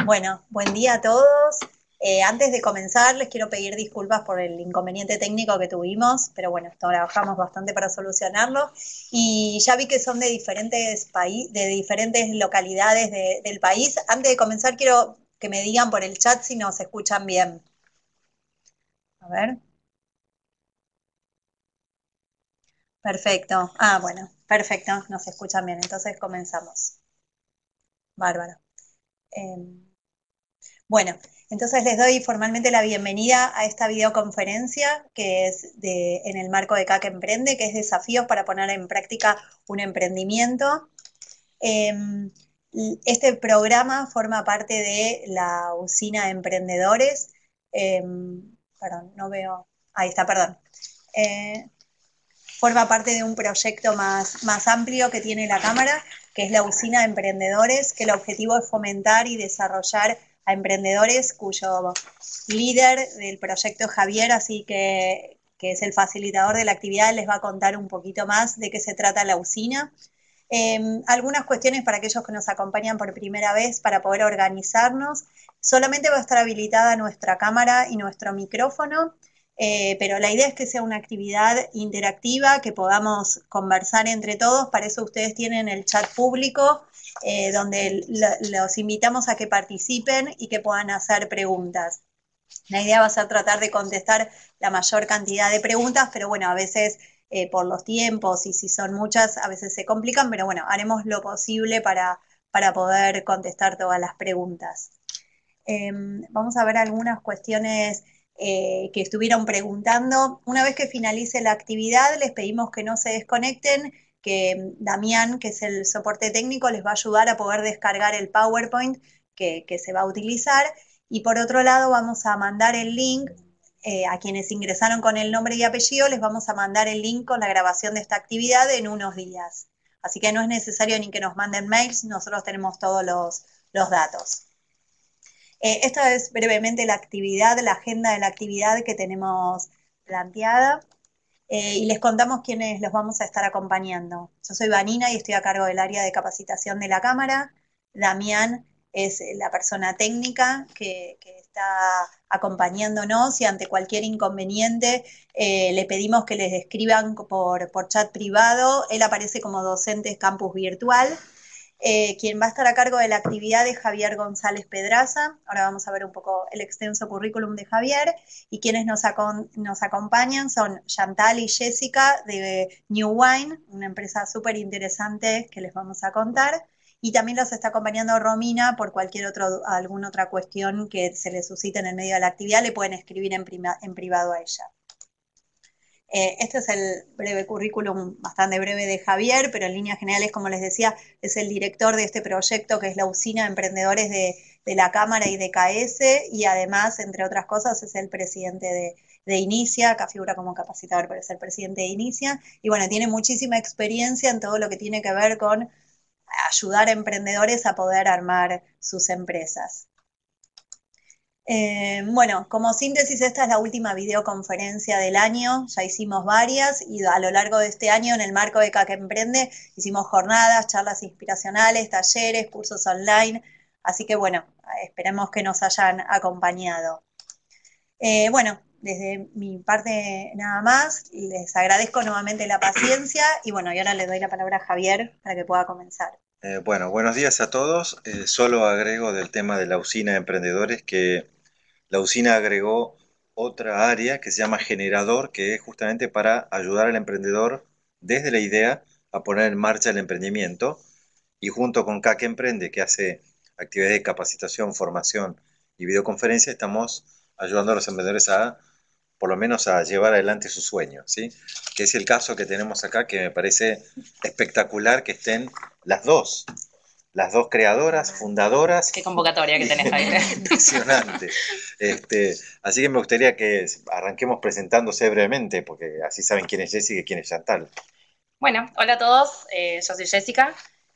Bueno, buen día a todos. Antes de comenzar, les quiero pedir disculpas por el inconveniente técnico que tuvimos, pero bueno, trabajamos bastante para solucionarlo. Y ya vi que son de diferentes de diferentes localidades del país. Antes de comenzar, quiero que me digan por el chat si nos escuchan bien. A ver. Perfecto. Ah, bueno, perfecto. Nos escuchan bien. Entonces comenzamos. Bárbaro. Em, Bueno, entonces les doy formalmente la bienvenida a esta videoconferencia que es en el marco de CAC Emprende, que es desafíos para poner en práctica un emprendimiento. Eh, este programa forma parte de la usina de emprendedores. Eh, Perdón, no veo. Ahí está, perdón. Eh, Forma parte de un proyecto más amplio que tiene la Cámara, que es la Usina de Emprendedores, que el objetivo es fomentar y desarrollar a emprendedores cuyo líder del proyecto es Javier, así que es el facilitador de la actividad, les va a contar un poquito más de qué se trata la usina. Algunas cuestiones para aquellos que nos acompañan por primera vez para poder organizarnos. Solamente va a estar habilitada nuestra cámara y nuestro micrófono, pero la idea es que sea una actividad interactiva, que podamos conversar entre todos. Para eso ustedes tienen el chat público, donde los invitamos a que participen y que puedan hacer preguntas. La idea va a ser tratar de contestar la mayor cantidad de preguntas, pero bueno, a veces por los tiempos y si son muchas, a veces se complican, pero bueno, haremos lo posible para poder contestar todas las preguntas. Eh, Vamos a ver algunas cuestiones que estuvieron preguntando. Una vez que finalice la actividad, les pedimos que no se desconecten, que Damián, que es el soporte técnico, les va a ayudar a poder descargar el PowerPoint que se va a utilizar. Y por otro lado, vamos a mandar el link a quienes ingresaron con el nombre y apellido, les vamos a mandar el link con la grabación de esta actividad en unos días. Así que no es necesario ni que nos manden mails, nosotros tenemos todos los datos. Esta es brevemente la actividad, la agenda de la actividad que tenemos planteada. Y les contamos quiénes los vamos a estar acompañando. Yo soy Vanina y estoy a cargo del área de capacitación de la Cámara. Damián es la persona técnica que está acompañándonos y ante cualquier inconveniente le pedimos que les escriban por chat privado. Él aparece como docente campus virtual. Quien va a estar a cargo de la actividad es Javier González Pedraza. Ahora vamos a ver un poco el extenso currículum de Javier. Y quienes nos acompañan son Chantal y Jessica de New Wine, una empresa súper interesante que les vamos a contar. Y también los está acompañando Romina por alguna otra cuestión que se les suscite en el medio de la actividad. Le pueden escribir en privado a ella. Este es el breve currículum, bastante breve, de Javier, pero en líneas generales, como les decía, es el director de este proyecto, que es la Usina de Emprendedores de la Cámara y de KS, y además, entre otras cosas, es el presidente de Inicia. Acá figura como capacitador, pero es el presidente de Inicia, y bueno, tiene muchísima experiencia en todo lo que tiene que ver con ayudar a emprendedores a poder armar sus empresas. Bueno, como síntesis, esta es la última videoconferencia del año. Ya hicimos varias y a lo largo de este año, en el marco de CAC Emprende, hicimos jornadas, charlas inspiracionales, talleres, cursos online. Así que bueno, esperemos que nos hayan acompañado. Bueno, desde mi parte nada más, les agradezco nuevamente la paciencia y bueno, y ahora le doy la palabra a Javier para que pueda comenzar. Bueno, buenos días a todos. Solo agrego del tema de la usina de emprendedores que la usina agregó otra área que se llama generador, que es justamente para ayudar al emprendedor desde la idea a poner en marcha el emprendimiento. Y junto con CAC Emprende, que hace actividades de capacitación, formación y videoconferencia, estamos ayudando a los emprendedores a, por lo menos, a llevar adelante sus sueños, ¿sí? Que es el caso que tenemos acá, que me parece espectacular que estén las dos creadoras, fundadoras. Qué convocatoria que tenés, Javier. Impresionante. Así que me gustaría que arranquemos presentándose brevemente, porque así saben quién es Jessica y quién es Chantal. Bueno, hola a todos, yo soy Jessica,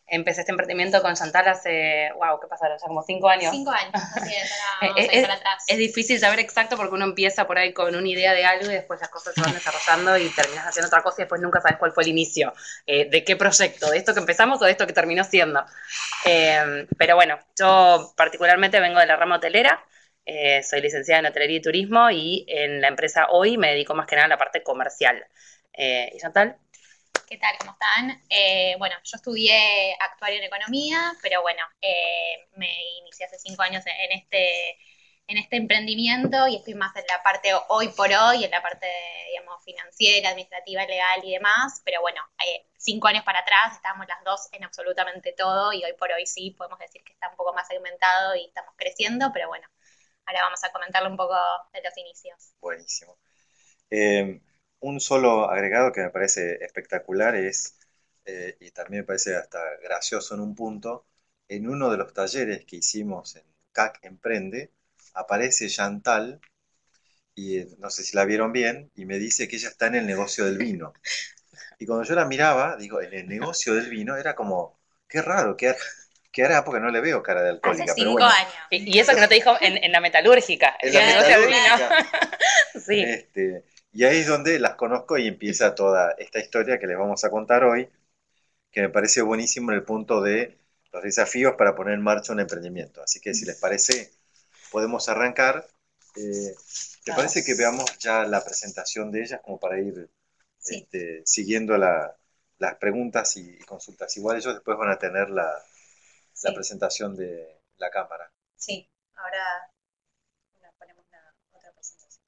Empecé este emprendimiento con Chantal hace, wow, ¿qué pasaron? Ya como 5 años. 5 años, así es, ahora vamos a ir para atrás. Es difícil saber exacto porque uno empieza por ahí con una idea de algo y después las cosas se van desarrollando y terminas haciendo otra cosa y después nunca sabes cuál fue el inicio, de qué proyecto, de esto que empezamos o de esto que terminó siendo. Pero bueno, yo particularmente vengo de la rama hotelera, soy licenciada en hotelería y turismo y en la empresa hoy me dedico más que nada a la parte comercial. ¿Y Chantal? ¿Qué tal? ¿Cómo están? Bueno, yo estudié actuario en economía, pero bueno, me inicié hace 5 años en este emprendimiento y estoy más en la parte hoy por hoy, en la parte, digamos, financiera, administrativa, legal y demás, pero bueno, 5 años para atrás estábamos las dos en absolutamente todo y hoy por hoy sí podemos decir que está un poco más segmentado y estamos creciendo, pero bueno, ahora vamos a comentarle un poco de los inicios. Buenísimo. Un solo agregado que me parece espectacular es, y también me parece hasta gracioso en un punto, en uno de los talleres que hicimos en CAC Emprende, aparece Chantal, y no sé si la vieron bien, y me dice que ella está en el negocio del vino. Y cuando yo la miraba, digo, en el negocio del vino, era como, qué raro, qué hará, porque no le veo cara de alcohólica. Hace pero 5 bueno. años. Y eso que no te dijo en la metalúrgica. En la negocio del metalúrgica. Sí. Y ahí es donde las conozco y empieza toda esta historia que les vamos a contar hoy, que me parece buenísimo en el punto de los desafíos para poner en marcha un emprendimiento. Así que si les parece, podemos arrancar. ¿Te parece que veamos ya la presentación de ellas como para ir siguiendo las preguntas y consultas? Igual ellos después van a tener la presentación de la cámara. Sí, ahora ponemos otra presentación.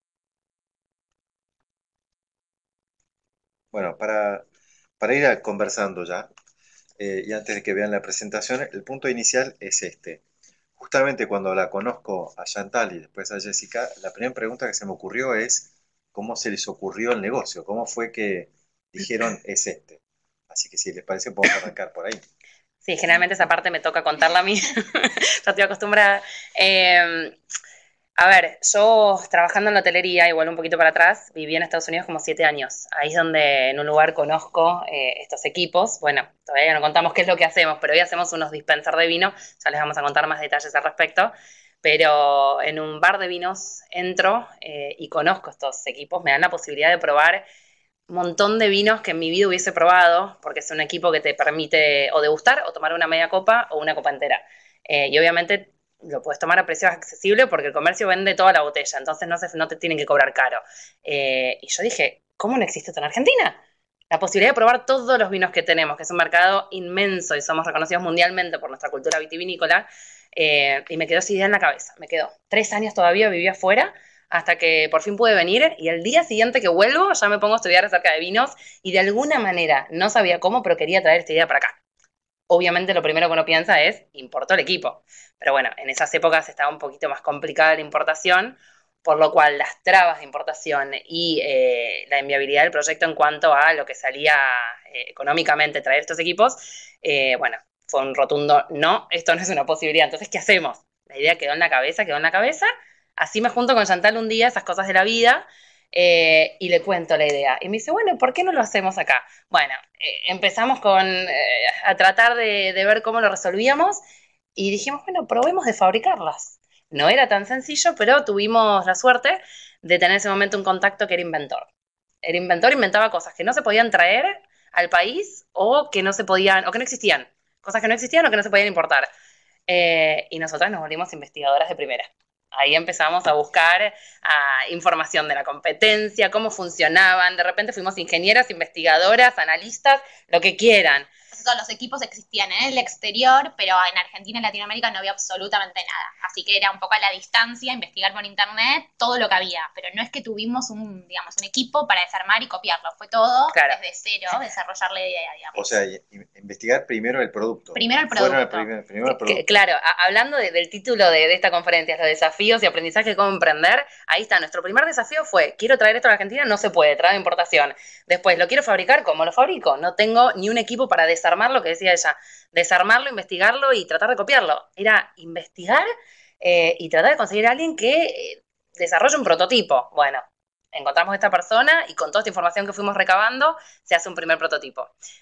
Bueno, para ir conversando ya, y antes de que vean la presentación, el punto inicial es este. Justamente cuando la conozco a Chantal y después a Jessica, la primera pregunta que se me ocurrió es cómo se les ocurrió el negocio, cómo fue que dijeron es este. Así que si les parece podemos arrancar por ahí. Sí, generalmente esa parte me toca contarla a mí, ya estoy acostumbrada. A ver, yo trabajando en la hotelería, igual un poquito para atrás, viví en Estados Unidos como 7 años. Ahí es donde en un lugar conozco estos equipos. Bueno, todavía no contamos qué es lo que hacemos, pero hoy hacemos unos dispensers de vino, ya les vamos a contar más detalles al respecto. Pero en un bar de vinos entro y conozco estos equipos, me dan la posibilidad de probar un montón de vinos que en mi vida hubiese probado, porque es un equipo que te permite o degustar o tomar una media copa o una copa entera. Y obviamente lo puedes tomar a precios accesibles porque el comercio vende toda la botella, entonces no te tienen que cobrar caro. Y yo dije, ¿cómo no existe esto en Argentina? La posibilidad de probar todos los vinos que tenemos, que es un mercado inmenso y somos reconocidos mundialmente por nuestra cultura vitivinícola, y me quedó esa idea en la cabeza. Me quedó 3 años todavía, vivía afuera, hasta que por fin pude venir y el día siguiente que vuelvo ya me pongo a estudiar acerca de vinos y de alguna manera, no sabía cómo, pero quería traer esta idea para acá. Obviamente lo primero que uno piensa es, importó el equipo. Pero bueno, en esas épocas estaba un poquito más complicada la importación, por lo cual las trabas de importación y la inviabilidad del proyecto en cuanto a lo que salía económicamente traer estos equipos, bueno, fue un rotundo no, esto no es una posibilidad. Entonces, ¿qué hacemos? La idea quedó en la cabeza. Así me junto con Chantal un día, esas cosas de la vida, y le cuento la idea. Y me dice, bueno, ¿por qué no lo hacemos acá? Bueno, empezamos a tratar de ver cómo lo resolvíamos y dijimos, bueno, probemos de fabricarlas. No era tan sencillo, pero tuvimos la suerte de tener en ese momento un contacto que era inventor. El inventor inventaba cosas que no se podían traer al país o que no existían. Cosas que no existían o que no se podían importar. Y nosotras nos volvimos investigadoras de primera. Ahí empezamos a buscar información de la competencia, cómo funcionaban. De repente fuimos ingenieras, investigadoras, analistas, lo que quieran. Todos los equipos existían en el exterior, pero en Argentina y Latinoamérica no había absolutamente nada. Así que era un poco a la distancia, investigar por internet todo lo que había. Pero no es que tuvimos un equipo para desarmar y copiarlo. Fue todo desde cero, desarrollar la idea, digamos. O sea, investigar primero el producto. Primero el producto. Primero el producto. Claro, hablando del título de esta conferencia, los desafíos y aprendizaje de cómo emprender, ahí está. Nuestro primer desafío fue, quiero traer esto a la Argentina, no se puede, trae importación. Después, lo quiero fabricar, ¿cómo lo fabrico? No tengo ni un equipo para desarmar lo que decía ella, desarmarlo, investigarlo y tratar de copiarlo. Era investigar y tratar de conseguir a alguien que desarrolle un prototipo. Bueno, encontramos a esta persona y con toda esta información que fuimos recabando, se hace un primer prototipo.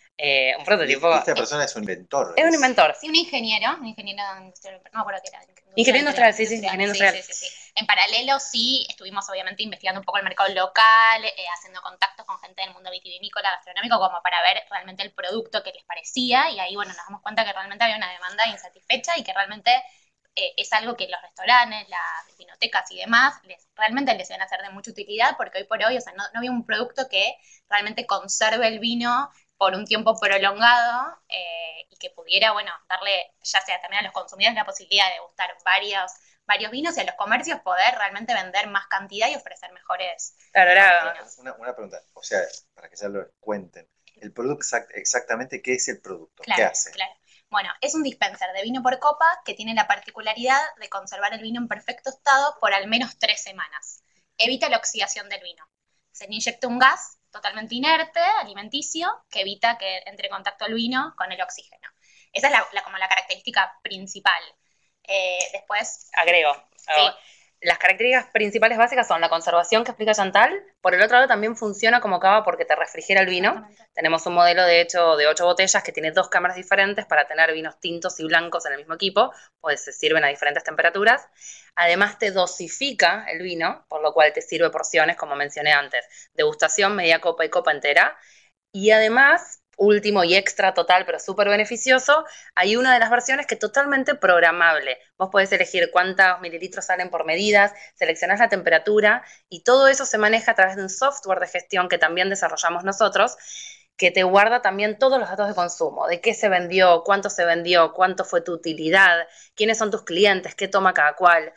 Un prototipo. Esta persona es un inventor. Es un inventor. Sí, un ingeniero industrial, no me acuerdo qué era. Ingeniero industrial, sí, ingeniero industrial. Sí. En paralelo, sí, estuvimos obviamente investigando un poco el mercado local, haciendo contactos con gente del mundo vitivinícola, gastronómico, como para ver realmente el producto que les parecía, y ahí, bueno, nos damos cuenta que realmente había una demanda insatisfecha y que realmente es algo que los restaurantes, las vinotecas y demás, realmente les iban a ser de mucha utilidad, porque hoy por hoy, o sea, no había un producto que realmente conserve el vino por un tiempo prolongado y que pudiera, bueno, darle ya sea también a los consumidores la posibilidad de gustar varios vinos y a los comercios poder realmente vender más cantidad y ofrecer mejores vinos. Una pregunta, o sea, para que ya lo cuenten, el producto exactamente, ¿qué es el producto? Claro, ¿Qué hace? Claro. Bueno, es un dispenser de vino por copa que tiene la particularidad de conservar el vino en perfecto estado por al menos 3 semanas. Evita la oxidación del vino. Se le inyecta un gas totalmente inerte, alimenticio, que evita que entre en contacto el vino con el oxígeno. Esa es como la característica principal. Después... Agrego. Sí. Las características principales básicas son la conservación que explica Chantal. Por el otro lado también funciona como cava porque te refrigera el vino. Tenemos un modelo de hecho de 8 botellas que tiene 2 cámaras diferentes para tener vinos tintos y blancos en el mismo equipo, pues se sirven a diferentes temperaturas. Además te dosifica el vino, por lo cual te sirve porciones, como mencioné antes, degustación, media copa y copa entera. Y además, último y extra total, pero súper beneficioso, hay una de las versiones que es totalmente programable. Vos podés elegir cuántos mililitros salen por medidas, seleccionás la temperatura y todo eso se maneja a través de un software de gestión que también desarrollamos nosotros, que te guarda también todos los datos de consumo, de qué se vendió, cuánto fue tu utilidad, quiénes son tus clientes, qué toma cada cual.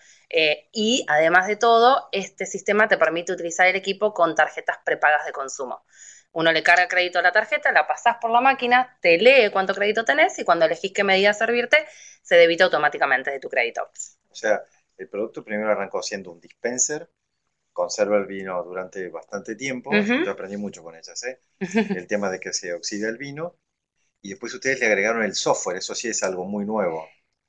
Y además de todo, este sistema te permite utilizar el equipo con tarjetas prepagas de consumo. Uno le carga crédito a la tarjeta, la pasás por la máquina, te lee cuánto crédito tenés y cuando elegís qué medida servirte, se debita automáticamente de tu crédito. O sea, el producto primero arrancó siendo un dispenser, conserva el vino durante bastante tiempo. Yo aprendí mucho con ellas, el tema de que se oxida el vino, y después ustedes le agregaron el software, eso sí es algo muy nuevo.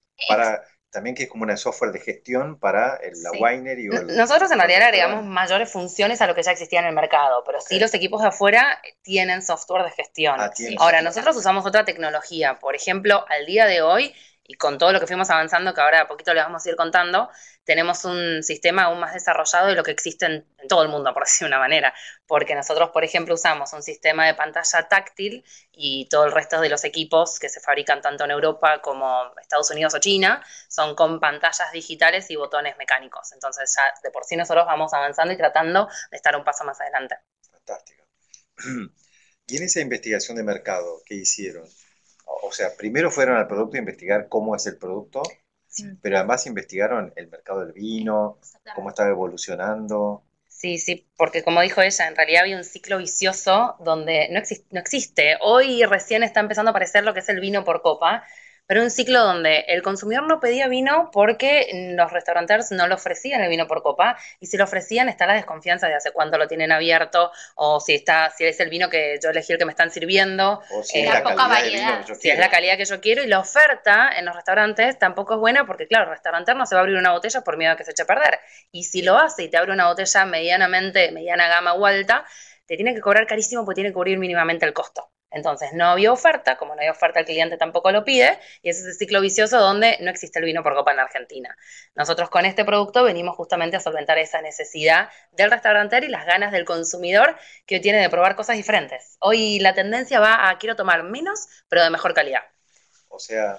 También que es como una software de gestión para la winery. Nosotros en realidad le agregamos mayores funciones a lo que ya existía en el mercado, pero sí los equipos de afuera tienen software de gestión. Ahora, nosotros usamos otra tecnología. Por ejemplo, al día de hoy, y con todo lo que fuimos avanzando, que ahora a poquito les vamos a ir contando, tenemos un sistema aún más desarrollado de lo que existe en todo el mundo, por decir una manera, porque nosotros, por ejemplo, usamos un sistema de pantalla táctil y todo el resto de los equipos que se fabrican tanto en Europa como Estados Unidos o China son con pantallas digitales y botones mecánicos. Entonces ya de por sí nosotros vamos avanzando y tratando de estar un paso más adelante. Fantástico. Y en esa investigación de mercado que hicieron, o sea, primero fueron al producto a investigar cómo es el producto, pero además investigaron el mercado del vino, cómo estaba evolucionando. Sí, porque como dijo ella, en realidad había un ciclo vicioso donde no existe. Hoy recién está empezando a aparecer lo que es el vino por copa, pero un ciclo donde el consumidor no pedía vino porque los restaurantes no le ofrecían el vino por copa, y si lo ofrecían está la desconfianza de hace cuánto lo tienen abierto, o si es el vino que yo elegí el que me están sirviendo, o si es la poca variedad. Si es la calidad que yo quiero, y la oferta en los restaurantes tampoco es buena porque, claro, el restaurante no se va a abrir una botella por miedo a que se eche a perder, y si lo hace y te abre una botella mediana gama o alta, te tiene que cobrar carísimo porque tiene que cubrir mínimamente el costo. Entonces no había oferta, como no hay oferta el cliente tampoco lo pide, y ese es el ciclo vicioso donde no existe el vino por copa en Argentina. Nosotros con este producto venimos justamente a solventar esa necesidad del restaurantero y las ganas del consumidor que tiene de probar cosas diferentes. Hoy la tendencia va a quiero tomar menos, pero de mejor calidad. O sea,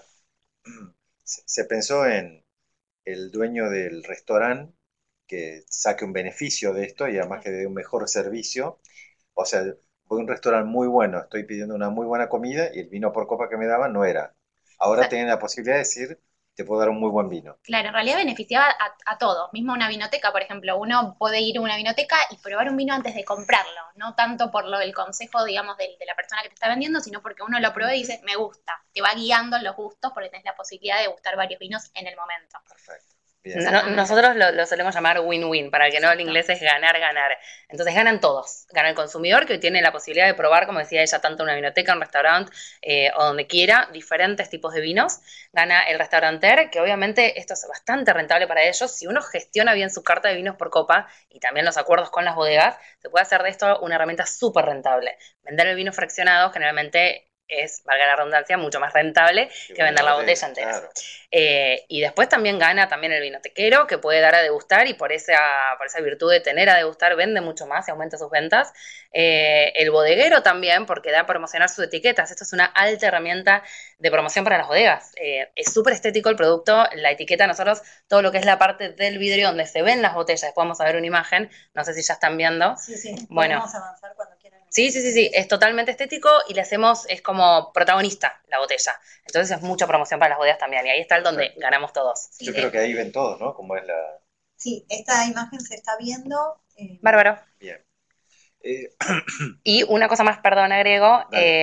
se pensó en el dueño del restaurante que saque un beneficio de esto y además que dé un mejor servicio. O sea, voy a un restaurante muy bueno, estoy pidiendo una muy buena comida y el vino por copa que me daban no era. Ahora tienen la posibilidad de decir, te puedo dar un muy buen vino. Claro, en realidad beneficiaba a todos. Mismo una vinoteca, por ejemplo, uno puede ir a una vinoteca y probar un vino antes de comprarlo. No tanto por el consejo, digamos, de la persona que te está vendiendo, sino porque uno lo prueba y dice, me gusta. Te va guiando en los gustos porque tenés la posibilidad de gustar varios vinos en el momento. Perfecto. Nosotros lo solemos llamar win-win, para el que no el inglés es ganar-ganar. Entonces ganan todos, gana el consumidor que hoy tiene la posibilidad de probar, como decía ella, tanto en una vinoteca, un restaurante o donde quiera, diferentes tipos de vinos, gana el restauranter, que obviamente esto es bastante rentable para ellos. Si uno gestiona bien su carta de vinos por copa y también los acuerdos con las bodegas, se puede hacer de esto una herramienta súper rentable. Vender el vino fraccionado generalmente es, valga la redundancia, mucho más rentable que vender la botella entera. Claro. Y después también gana también el vinotequero, que puede dar a degustar, y por esa virtud de tener a degustar vende mucho más y aumenta sus ventas. El bodeguero también, porque da a promocionar sus etiquetas. Esto es una alta herramienta de promoción para las bodegas. Es súper estético el producto, la etiqueta, nosotros, todo lo que es la parte del vidrio donde se ven las botellas, después vamos a ver una imagen, no sé si ya están viendo. Sí, Bueno, podemos avanzar cuando quieran. Sí, es totalmente estético y le hacemos, es como protagonista la botella. Entonces es mucha promoción para las bodegas también, y ahí está el donde ganamos todos. Yo creo que ahí ven todos, ¿no? Como es la... Sí, esta imagen se está viendo. Bárbaro. Bien. Y una cosa más, perdón, agrego,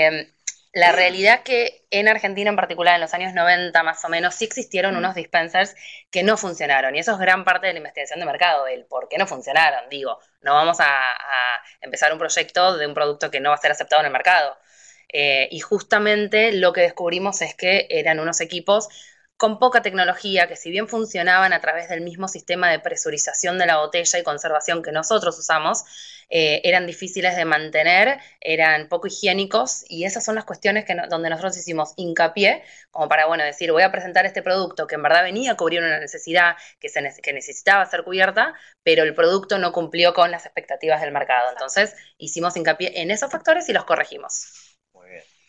la realidad que en Argentina en particular, en los años 90 más o menos, sí existieron unos dispensers que no funcionaron, y eso es gran parte de la investigación de mercado, el por qué no funcionaron. Digo, no vamos a empezar un proyecto de un producto que no va a ser aceptado en el mercado. Y justamente lo que descubrimos es que eran unos equipos con poca tecnología, que si bien funcionaban a través del mismo sistema de presurización de la botella y conservación que nosotros usamos, eran difíciles de mantener, eran poco higiénicos, y esas son las cuestiones donde nosotros hicimos hincapié, como para, bueno, decir, voy a presentar este producto que en verdad venía a cubrir una necesidad que necesitaba ser cubierta, pero el producto no cumplió con las expectativas del mercado. Entonces hicimos hincapié en esos factores y los corregimos. Muy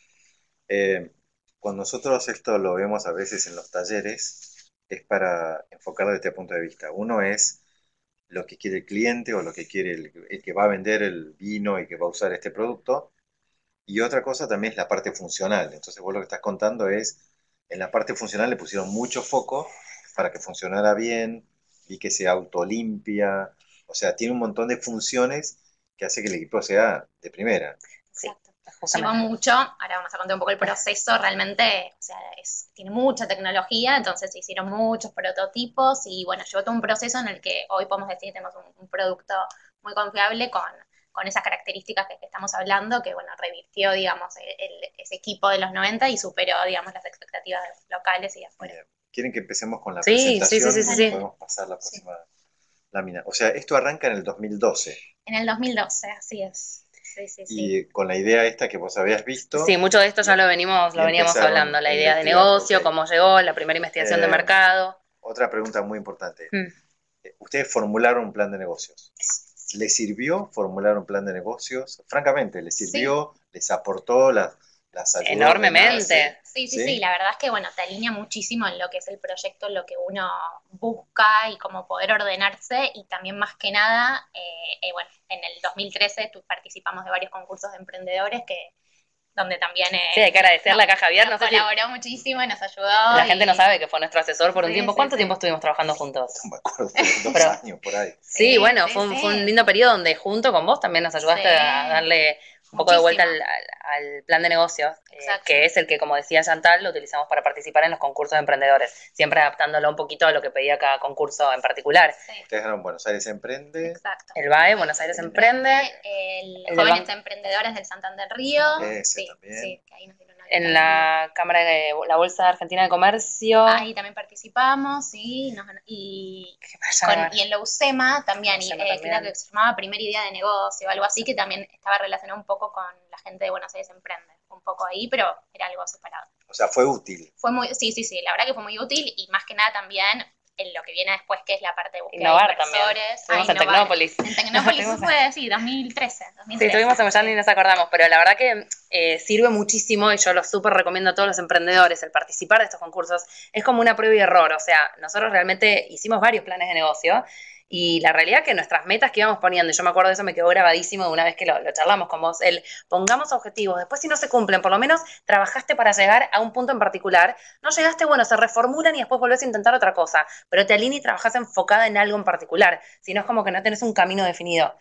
bien. Cuando nosotros esto lo vemos a veces en los talleres, es para enfocarlo desde este punto de vista. Uno es lo que quiere el cliente o lo que quiere el que va a vender el vino y que va a usar este producto. Y otra cosa también es la parte funcional. Entonces vos lo que estás contando es, en la parte funcional le pusieron mucho foco para que funcionara bien y que se autolimpia. O sea, tiene un montón de funciones que hace que el equipo sea de primera. Exacto. Lleva mucho, ahora vamos a contar un poco el proceso, realmente, o sea, tiene mucha tecnología, entonces se hicieron muchos prototipos y bueno, llevó todo un proceso en el que hoy podemos decir que tenemos un producto muy confiable con esas características que estamos hablando, que bueno, revirtió, digamos, ese equipo de los 90 y superó, digamos, las expectativas locales y de afuera. ¿Quieren que empecemos con la Sí. presentación? Podemos pasar la próxima lámina. O sea, esto arranca en el 2012. En el 2012, así es. Sí. Y con la idea esta que vos habías visto. Sí, mucho de esto ya lo veníamos hablando, la idea de negocio, okay. Cómo llegó, la primera investigación de mercado. Otra pregunta muy importante. Ustedes formularon un plan de negocios. ¿Les sirvió formular un plan de negocios? Francamente, ¿les sirvió? Sí. ¿Les aportó? ¿Las ayudó? Enormemente. Sí, la verdad es que, bueno, te alinea muchísimo en lo que es el proyecto, en lo que uno busca y cómo poder ordenarse, y también más que nada, bueno, en el 2013 participamos de varios concursos de emprendedores donde también... sí, hay que agradecerle a Caja Javier. Nos colaboró muchísimo y nos ayudó. La gente no sabe que fue nuestro asesor por un tiempo. ¿Cuánto tiempo estuvimos trabajando juntos? No me acuerdo, 2 años por ahí. Sí, bueno, fue un lindo periodo donde junto con vos también nos ayudaste a darle un poco de vuelta al plan de negocios, que es el que, como decía Chantal, lo utilizamos para participar en los concursos de emprendedores, siempre adaptándolo un poquito a lo que pedía cada concurso en particular. Sí. Ustedes ganaron Buenos Aires Emprende. Exacto. El BAE, Buenos Aires Emprende. El Jóvenes Emprendedores del Santander Río. Ese también. Sí, que ahí nos dieron en la Cámara de la Bolsa Argentina de Comercio. Ahí también participamos, sí. Y en la UCEMA también, creo que se llamaba Primera Idea de Negocio o algo así, que también estaba relacionado un poco con la gente de Buenos Aires Emprende, un poco ahí, pero era algo separado. O sea, fue útil. Sí, la verdad que fue muy útil, y más que nada también en lo que viene después, que es la parte de búsqueda innovar de inversores. Estuvimos en Tecnópolis. En Tecnópolis fue, sí, 2013. Sí, estuvimos en Millán y nos acordamos, pero la verdad que sirve muchísimo, y yo lo súper recomiendo a todos los emprendedores, el participar de estos concursos. Es como una prueba y error, o sea, nosotros realmente hicimos varios planes de negocio, y la realidad es que nuestras metas que íbamos poniendo, y yo me acuerdo de eso, me quedó grabadísimo de una vez que lo charlamos con vos, pongamos objetivos, después si no se cumplen, por lo menos trabajaste para llegar a un punto en particular, no llegaste, bueno, se reformulan y después volvés a intentar otra cosa, pero te alineas y trabajás enfocada en algo en particular, si no es como que no tenés un camino definido.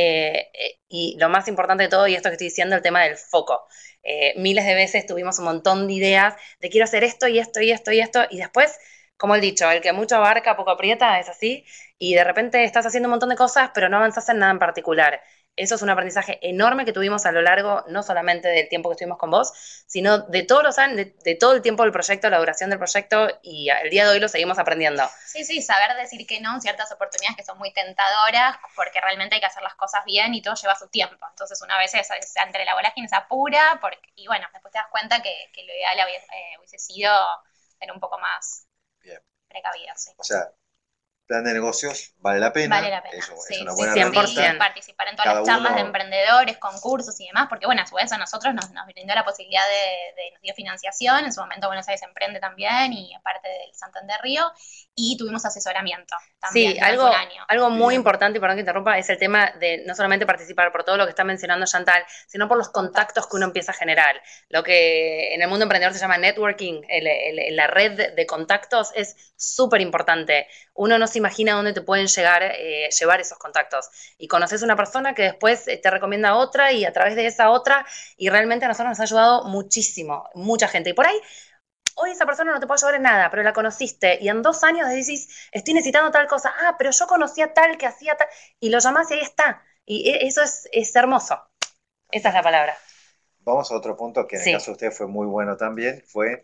Y lo más importante de todo, y esto que estoy diciendo, el tema del foco. Miles de veces tuvimos un montón de ideas de quiero hacer esto y esto y esto y esto, y después, como el dicho, el que mucho abarca, poco aprieta, es así, y de repente estás haciendo un montón de cosas, pero no avanzás en nada en particular. eso es un aprendizaje enorme que tuvimos a lo largo, no solamente del tiempo que estuvimos con vos, sino de todos los años, de todo el tiempo del proyecto, la duración del proyecto, y el día de hoy lo seguimos aprendiendo. Sí, saber decir que no en ciertas oportunidades que son muy tentadoras, porque realmente hay que hacer las cosas bien y todo lleva su tiempo. Entonces, una vez entre la vorágine se apura, y bueno, después te das cuenta que lo ideal hubiese sido ser un poco más precavido. Sí. O sea, plan de negocios vale la pena. Vale la pena. Eso Sí, es una sí, buena 100%. herramienta. Participar en todas las charlas de emprendedores, concursos y demás, porque bueno, a su vez a nosotros nos brindó la posibilidad nos dio financiación, en su momento Buenos Aires Emprende también, y aparte del Santander Río, y tuvimos asesoramiento también durante un año. Algo muy importante, y perdón que interrumpa, es el tema de no solamente participar por todo lo que está mencionando Chantal, sino por los contactos que uno empieza a generar. Lo que en el mundo emprendedor se llama networking, la red de contactos es súper importante. Uno no se imagina dónde te pueden llevar esos contactos. Y conoces una persona que después te recomienda a otra y a través de esa otra, y realmente a nosotros nos ha ayudado muchísimo, mucha gente. Y por ahí, hoy esa persona no te puede ayudar en nada, pero la conociste y en 2 años decís, estoy necesitando tal cosa, pero yo conocía tal que hacía tal, y lo llamás y ahí está. Y eso es hermoso. Esa es la palabra. Vamos a otro punto que en el caso de usted fue muy bueno también, fue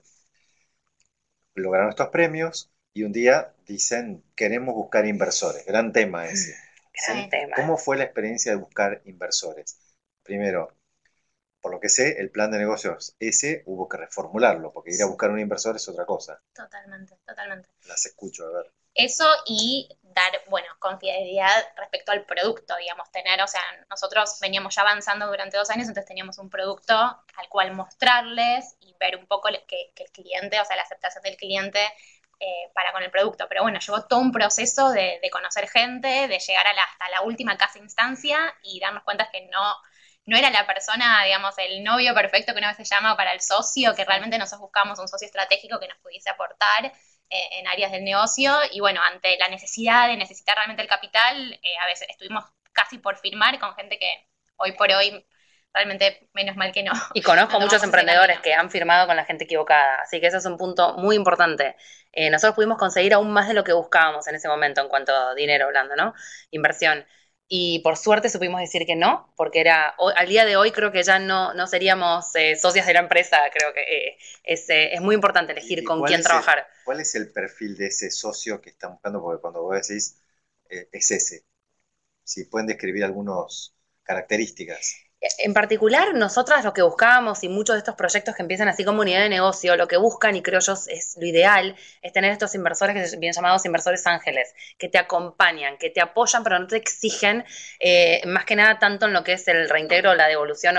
lograron estos premios y un día dicen, queremos buscar inversores. Gran tema ese. Gran tema. ¿Cómo fue la experiencia de buscar inversores? Primero, por lo que sé, el plan de negocios ese hubo que reformularlo, porque ir a buscar un inversor es otra cosa. Totalmente. Las escucho, a ver. Eso y dar, confidencialidad respecto al producto, digamos, nosotros veníamos ya avanzando durante 2 años, entonces teníamos un producto al cual mostrarles y ver un poco que el cliente, o sea, la aceptación del cliente para con el producto. Pero bueno, llevó todo un proceso de conocer gente, de llegar hasta la última casi instancia y darnos cuenta que no era la persona, digamos, el novio perfecto que una vez se llama para el socio, que realmente nosotros buscamos un socio estratégico que nos pudiese aportar en áreas del negocio, y bueno, ante la necesidad de necesitar realmente el capital, a veces estuvimos casi por firmar con gente que hoy por hoy realmente menos mal que no. Y conozco muchos emprendedores que han firmado con la gente equivocada, así que ese es un punto muy importante. Nosotros pudimos conseguir aún más de lo que buscábamos en ese momento en cuanto a dinero hablando, ¿no? Inversión. Y por suerte supimos decir que no, porque al día de hoy creo que ya no seríamos socias de la empresa. Creo que es muy importante elegir con quién trabajar. ¿Cuál es el perfil de ese socio que están buscando? Porque cuando vos decís es ese, si pueden describir algunas características. En particular, nosotras lo que buscábamos, y muchos de estos proyectos que empiezan así como unidad de negocio, lo que buscan, y creo yo es lo ideal, es tener estos inversores que son bien llamados inversores ángeles, que te acompañan, que te apoyan, pero no te exigen, más que nada tanto en lo que es el reintegro, la devolución o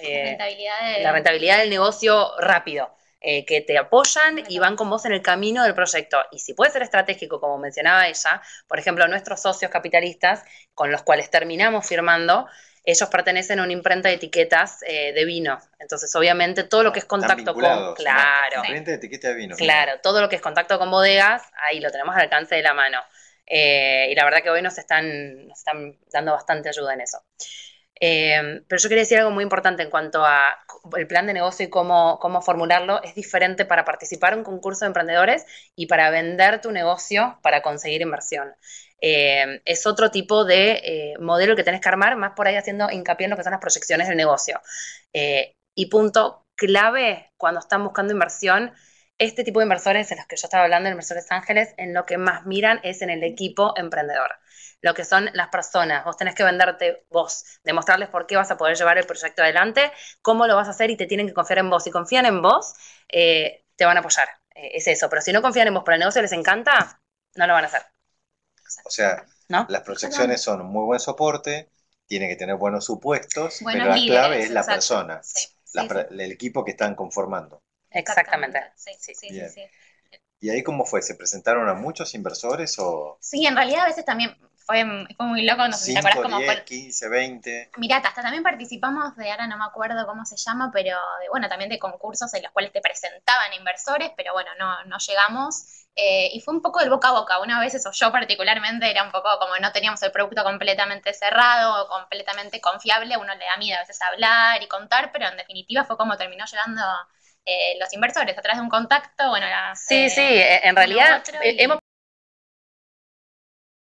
la rentabilidad del negocio rápido. Que te apoyan y van con vos en el camino del proyecto. Y si puede ser estratégico, como mencionaba ella, por ejemplo, nuestros socios capitalistas, con los cuales terminamos firmando, ellos pertenecen a una imprenta de etiquetas de vino. Entonces, obviamente, todo lo que es contacto con... Claro. Imprenta de etiqueta de vino. Claro, todo lo que es contacto con bodegas, ahí lo tenemos al alcance de la mano. Y la verdad que hoy nos están dando bastante ayuda en eso. Pero yo quería decir algo muy importante en cuanto a el plan de negocio y cómo formularlo. Es diferente para participar en un concurso de emprendedores y para vender tu negocio para conseguir inversión. Es otro tipo de modelo que tenés que armar, más por ahí haciendo hincapié en lo que son las proyecciones del negocio. Y punto clave cuando están buscando inversión, este tipo de inversores, en los que yo estaba hablando, inversores ángeles, en lo que más miran es en el equipo emprendedor. Lo que son las personas. Vos tenés que venderte vos, demostrarles por qué vas a poder llevar el proyecto adelante, cómo lo vas a hacer, y te tienen que confiar en vos. Si confían en vos, te van a apoyar. Es eso. Pero si no confían en vos, pero el negocio les encanta, no lo van a hacer. O sea, ¿no? Las proyecciones son un muy buen soporte, tienen que tener buenos supuestos, pero la clave es la persona, el equipo que están conformando. Exactamente. Sí. ¿Y ahí cómo fue? ¿Se presentaron a muchos inversores o...? Sí, en realidad a veces también fue muy loco. No sé si te acordás cómo fue. 15, 20. Mirá, hasta también participamos ahora no me acuerdo cómo se llama, pero también de concursos en los cuales te presentaban inversores, pero bueno, no llegamos. Y fue un poco del boca a boca. Una vez eso, yo particularmente, era un poco como no teníamos el producto completamente cerrado o completamente confiable, uno le da miedo a veces hablar y contar, pero en definitiva fue como terminó llegando los inversores a través de un contacto. Sí, en realidad hemos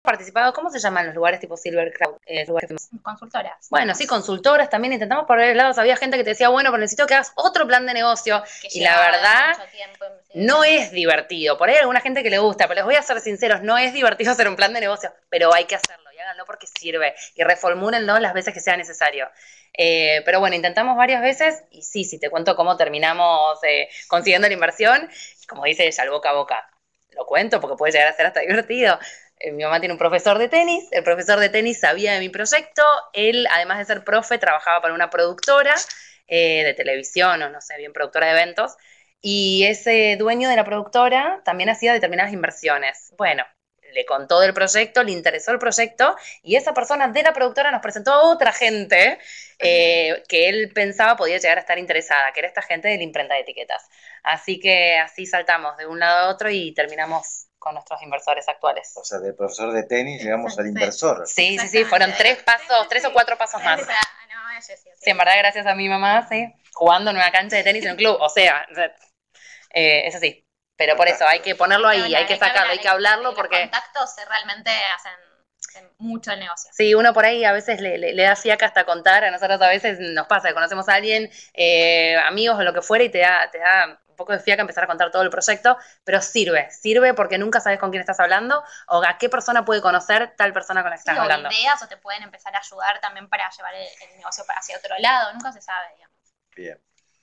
participado, ¿cómo se llaman los lugares tipo Silver Crowd? Consultoras. Bueno, sí, consultoras, también intentamos por el lado, había gente que te decía, bueno, pero necesito que hagas otro plan de negocio, y la verdad, no es divertido, por ahí hay alguna gente que le gusta, pero les voy a ser sinceros, no es divertido hacer un plan de negocio, pero hay que hacerlo, y háganlo porque sirve, y reformúlenlo las veces que sea necesario. Pero bueno, intentamos varias veces, y sí, si te cuento cómo terminamos consiguiendo la inversión, como dice ella, al boca a boca, lo cuento porque puede llegar a ser hasta divertido. Mi mamá tiene un profesor de tenis, el profesor de tenis sabía de mi proyecto, él además de ser profe trabajaba para una productora de televisión o no sé, bien productora de eventos, y ese dueño de la productora también hacía determinadas inversiones. Bueno, le contó del proyecto, le interesó el proyecto y esa persona de la productora nos presentó a otra gente que él pensaba podía llegar a estar interesada, que era esta gente de la imprenta de etiquetas. Así que así saltamos de un lado a otro y terminamos con nuestros inversores actuales. O sea, del profesor de tenis llegamos al inversor. Sí, fueron 3 o 4 pasos más. Sí, en verdad, gracias a mi mamá, sí, jugando en una cancha de tenis en un club, o sea, es así. Pero por eso hay que ponerlo ahí, hay que sacarlo, hay que hablarlo porque... Los contactos realmente hacen mucho el negocio. Sí, uno por ahí a veces le da fiaca hasta contar, a nosotros a veces nos pasa que conocemos a alguien, amigos o lo que fuera, y te da un poco de fiaca empezar a contar todo el proyecto, pero sirve porque nunca sabes con quién estás hablando o a qué persona puede conocer tal persona con la que estás hablando. O ideas o te pueden empezar a ayudar también para llevar el negocio hacia otro lado, nunca se sabe, digamos. Bien.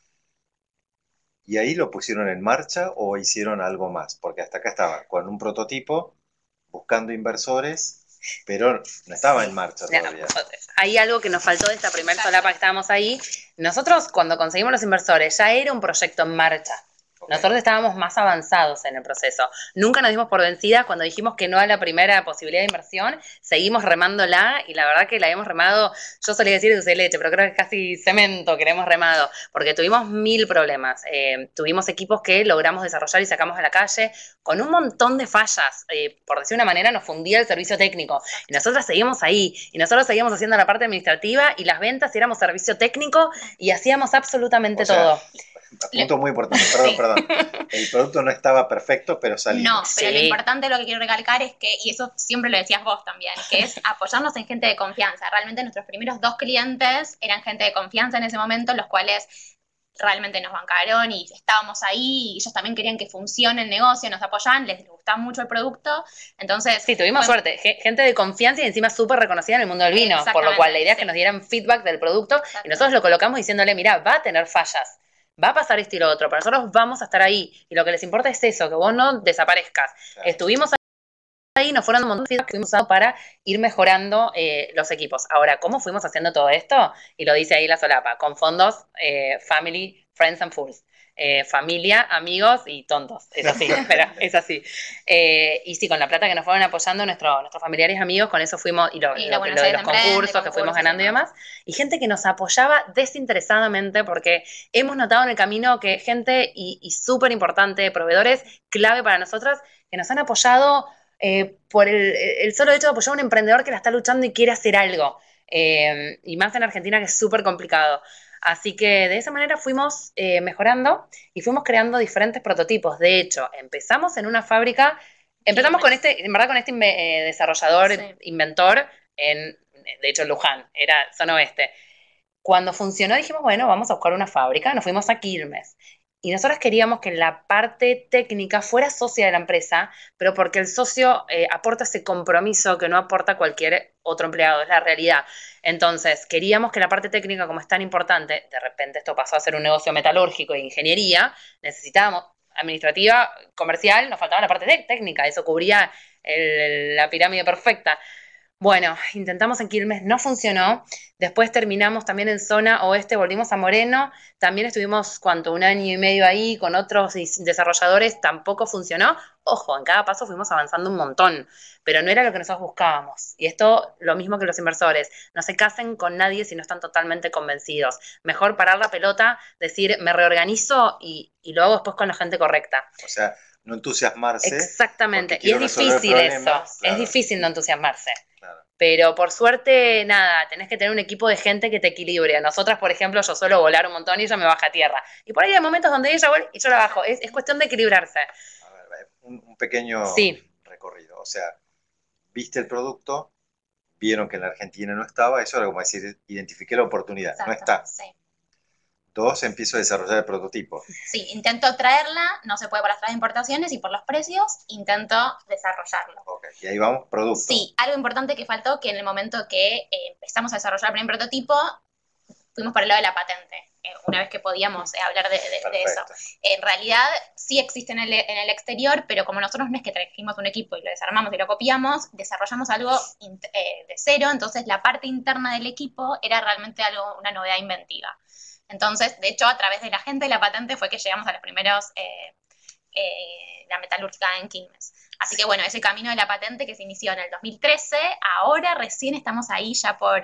¿Y ahí lo pusieron en marcha o hicieron algo más? Porque hasta acá estaban con un prototipo, buscando inversores, pero no estaba en marcha todavía. Hay algo que nos faltó de esta primera solapa que estábamos ahí. Nosotros, cuando conseguimos los inversores, ya era un proyecto en marcha. Nosotros estábamos más avanzados en el proceso. Nunca nos dimos por vencidas cuando dijimos que no a la primera posibilidad de inversión. Seguimos remándola y la verdad que la hemos remado, yo solía decir dulce de leche, pero creo que es casi cemento que la hemos remado, porque tuvimos 1000 problemas. Tuvimos equipos que logramos desarrollar y sacamos a la calle con un montón de fallas. Por decir una manera, nos fundía el servicio técnico. Y nosotros seguimos ahí. Y nosotros seguíamos haciendo la parte administrativa y las ventas y éramos servicio técnico y hacíamos absolutamente todo. Punto muy importante, perdón. El producto no estaba perfecto, pero salió. No, pero lo importante, lo que quiero recalcar es que, y eso siempre lo decías vos también, que es apoyarnos en gente de confianza. Realmente nuestros primeros 2 clientes eran gente de confianza en ese momento, los cuales realmente nos bancaron y estábamos ahí, y ellos también querían que funcione el negocio, nos apoyaban, les gustaba mucho el producto, entonces... Sí, tuvimos suerte, gente de confianza y encima súper reconocida en el mundo del vino, por lo cual la idea es que nos dieran feedback del producto y nosotros lo colocamos diciéndole, mira, va a tener fallas, va a pasar esto y lo otro, pero nosotros vamos a estar ahí y lo que les importa es eso, que vos no desaparezcas. Claro. Estuvimos ahí, nos fueron un montón de feedback que fuimos usando para ir mejorando los equipos. Ahora, ¿cómo fuimos haciendo todo esto? Y lo dice ahí la solapa, con fondos Family, Friends and Fools. Familia, amigos y tontos, es así, pero es así. Y sí, con la plata que nos fueron apoyando nuestros familiares y amigos, con eso fuimos, y lo de los concursos que fuimos ganando y demás, y gente que nos apoyaba desinteresadamente, porque hemos notado en el camino que gente, y súper importante, proveedores clave para nosotras, que nos han apoyado por el solo hecho de apoyar a un emprendedor que la está luchando y quiere hacer algo, y más en Argentina, que es súper complicado. Así que de esa manera fuimos mejorando y fuimos creando diferentes prototipos. De hecho, empezamos en una fábrica, empezamos con este desarrollador, inventor, de hecho en Luján, era zona oeste. Cuando funcionó dijimos, bueno, vamos a buscar una fábrica, nos fuimos a Quilmes. Y nosotros queríamos que la parte técnica fuera socia de la empresa, pero porque el socio aporta ese compromiso que no aporta cualquier otro empleado, es la realidad. Entonces, queríamos que la parte técnica, como es tan importante, de repente esto pasó a ser un negocio metalúrgico e ingeniería, necesitábamos administrativa, comercial, nos faltaba la parte técnica, eso cubría la pirámide perfecta. Bueno, intentamos en Quilmes, no funcionó. Después terminamos también en zona oeste, volvimos a Moreno. También estuvimos, un año y medio ahí con otros desarrolladores, tampoco funcionó. Ojo, en cada paso fuimos avanzando un montón, pero no era lo que nosotros buscábamos. Y esto, lo mismo que los inversores, no se casen con nadie si no están totalmente convencidos. Mejor parar la pelota, decir, me reorganizo y lo hago después con la gente correcta. O sea, no entusiasmarse. Exactamente, y es difícil eso, claro. Es difícil no entusiasmarse. Claro. Pero por suerte, nada, tenés que tener un equipo de gente que te equilibre. A nosotras, por ejemplo, yo suelo volar un montón y ella me baja a tierra. Y por ahí hay momentos donde ella vuela y yo la bajo. Es cuestión de equilibrarse. A ver, un pequeño recorrido. O sea, viste el producto, vieron que en la Argentina no estaba, eso era como decir, identifiqué la oportunidad, no Exacto, está. sí. Dos, empiezo a desarrollar el prototipo. Sí, intento traerla, no se puede por las trabas de importaciones y por los precios, intento desarrollarlo. Ok, y ahí vamos, producto. Sí, algo importante que faltó, que en el momento que empezamos a desarrollar el primer prototipo, fuimos por el lado de la patente, una vez que podíamos hablar de eso. Perfecto. En realidad sí existe en el exterior, pero como nosotros no es que trajimos un equipo y lo desarmamos y lo copiamos, desarrollamos algo de cero, entonces la parte interna del equipo era realmente una novedad inventiva. Entonces, de hecho, a través de la gente de la patente fue que llegamos a los primeros, la metalúrgica en Quilmes. Así que bueno, ese camino de la patente que se inició en el 2013, ahora recién estamos ahí ya por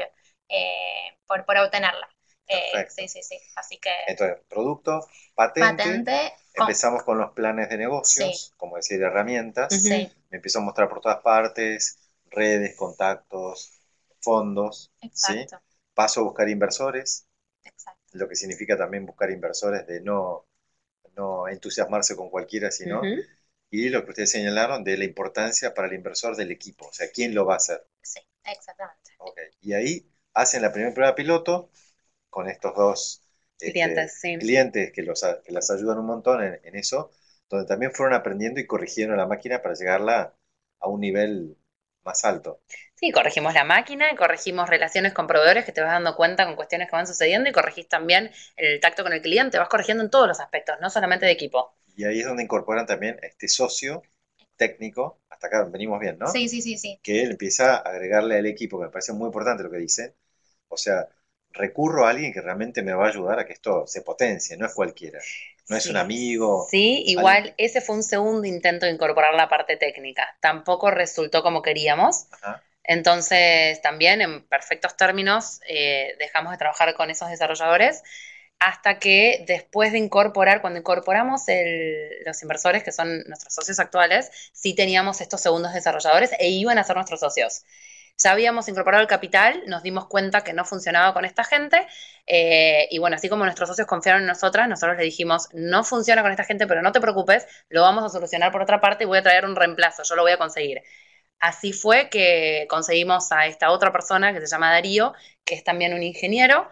obtenerla. Sí. Así que entonces, producto, patente, con, empezamos con los planes de negocios, Sí. como decir, herramientas. sí, Me empiezo a mostrar por todas partes, redes, contactos, fondos, ¿sí? exacto, Paso a buscar inversores, exacto. lo que significa también buscar inversores de no entusiasmarse con cualquiera, sino, y lo que ustedes señalaron de la importancia para el inversor del equipo, o sea, ¿quién lo va a hacer? Sí, exactamente. Ok, y ahí hacen la primera prueba piloto con estos dos Clientes, sí. clientes que las ayudan un montón en eso, donde también fueron aprendiendo y corrigiendo la máquina para llegarla a un nivel más alto. Sí, corregimos la máquina, corregimos relaciones con proveedores que te vas dando cuenta con cuestiones que van sucediendo y corregís también el tacto con el cliente, vas corrigiendo en todos los aspectos, no solamente de equipo. Y ahí es donde incorporan también este socio técnico, hasta acá venimos bien, ¿no? Sí. Que él empieza a agregarle al equipo, que me parece muy importante lo que dice. O sea, recurro a alguien que realmente me va a ayudar a que esto se potencie, no es cualquiera. No es un amigo. Sí, igual alguien... ese fue un segundo intento de incorporar la parte técnica. Tampoco resultó como queríamos. Ajá. Entonces, también en perfectos términos, dejamos de trabajar con esos desarrolladores hasta que después de incorporar, cuando incorporamos los inversores, que son nuestros socios actuales, sí teníamos estos segundos desarrolladores e iban a ser nuestros socios. Ya habíamos incorporado el capital, nos dimos cuenta que no funcionaba con esta gente, y bueno, así como nuestros socios confiaron en nosotras, nosotros les dijimos, no funciona con esta gente, pero no te preocupes, lo vamos a solucionar por otra parte y voy a traer un reemplazo, yo lo voy a conseguir. Así fue que conseguimos a esta otra persona que se llama Darío, que es también un ingeniero,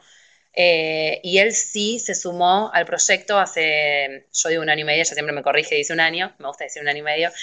y él sí se sumó al proyecto hace, yo digo un año y medio, ella siempre me corrige y dice un año, me gusta decir un año y medio,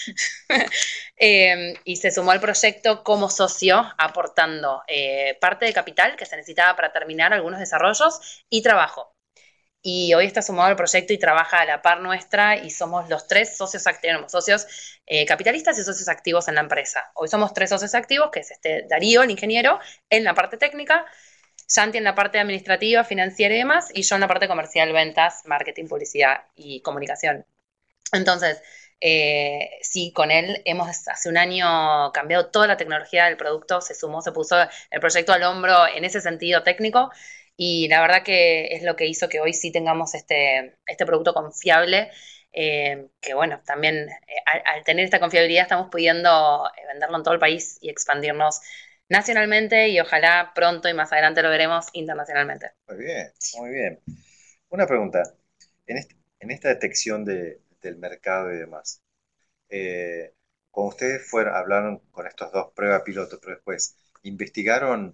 y se sumó al proyecto como socio, aportando parte de capital que se necesitaba para terminar algunos desarrollos y trabajo. Y hoy está sumado al proyecto y trabaja a la par nuestra y somos los tres socios activos, socios capitalistas y socios activos en la empresa. Hoy somos tres socios activos, que es Darío, el ingeniero, en la parte técnica, Santi en la parte administrativa, financiera y demás, y yo en la parte comercial, ventas, marketing, publicidad y comunicación. Entonces, sí, con él hemos hace un año cambiado toda la tecnología del producto, se sumó, se puso el proyecto al hombro en ese sentido técnico y la verdad que es lo que hizo que hoy sí tengamos este producto confiable, que bueno, también al tener esta confiabilidad estamos pudiendo venderlo en todo el país y expandirnos nacionalmente y ojalá pronto y más adelante lo veremos internacionalmente. Muy bien, muy bien. Una pregunta. En esta detección del mercado y demás, cuando ustedes hablaron con estos dos pruebas pilotos, pero después, ¿investigaron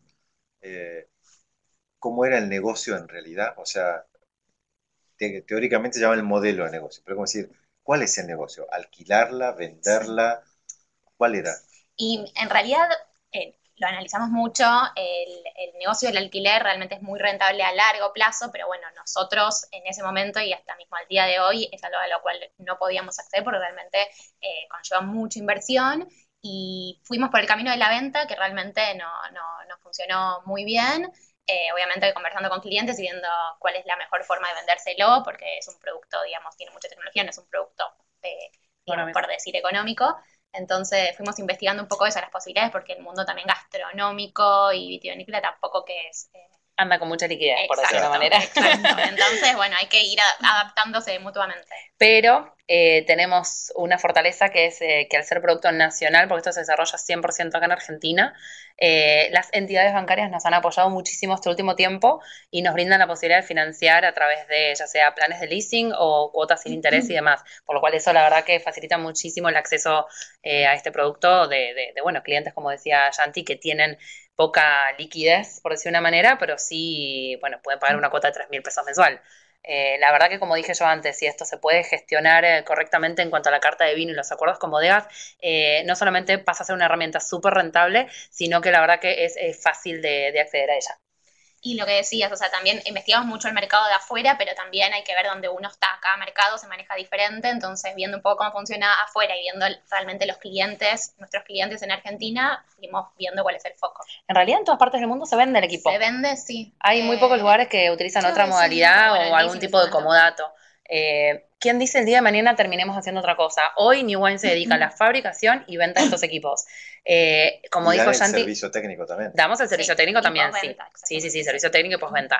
cómo era el negocio en realidad? O sea, teóricamente se llama el modelo de negocio, pero como decir, ¿cuál es el negocio? ¿Alquilarla, venderla? ¿Cuál era? Y en realidad lo analizamos mucho, el negocio del alquiler realmente es muy rentable a largo plazo, pero bueno, nosotros en ese momento y hasta mismo al día de hoy es algo a lo cual no podíamos acceder porque realmente conlleva mucha inversión y fuimos por el camino de la venta que realmente no funcionó muy bien. Obviamente conversando con clientes y viendo cuál es la mejor forma de vendérselo, porque es un producto, digamos, tiene mucha tecnología, no es un producto, digamos, por decir económico. Entonces fuimos investigando un poco eso, las posibilidades, porque el mundo también gastronómico y vitivinícola tampoco que es anda con mucha liquidez, por decirlo de Exacto, una manera. exacto. Entonces, bueno, hay que ir adaptándose mutuamente. Pero tenemos una fortaleza que es que al ser producto nacional, porque esto se desarrolla 100% acá en Argentina, las entidades bancarias nos han apoyado muchísimo este último tiempo y nos brindan la posibilidad de financiar a través de ya sea planes de leasing o cuotas sin interés y demás, por lo cual eso la verdad que facilita muchísimo el acceso a este producto bueno, clientes, como decía Yanti, que tienen poca liquidez, por decir una manera, pero sí, bueno, pueden pagar una cuota de 3.000 pesos mensual. La verdad que, como dije yo antes, si esto se puede gestionar correctamente en cuanto a la carta de vino y los acuerdos con bodegas, no solamente pasa a ser una herramienta súper rentable, sino que la verdad que es fácil de acceder a ella. Y lo que decías, o sea, también investigamos mucho el mercado de afuera, pero también hay que ver dónde uno está. Cada mercado se maneja diferente, entonces viendo un poco cómo funciona afuera y viendo realmente los clientes, nuestros clientes en Argentina, fuimos viendo cuál es el foco. En realidad en todas partes del mundo se vende el equipo. Se vende, sí. Hay muy pocos lugares que utilizan otra modalidad o algún tipo de comodato. ¿Quién dice el día de mañana terminemos haciendo otra cosa? Hoy New Wine se dedica a la fabricación y venta de estos equipos. Como y dijo dan Yanti, el servicio técnico también. Damos el servicio técnico también, postventa, sí. Sí, servicio técnico y postventa.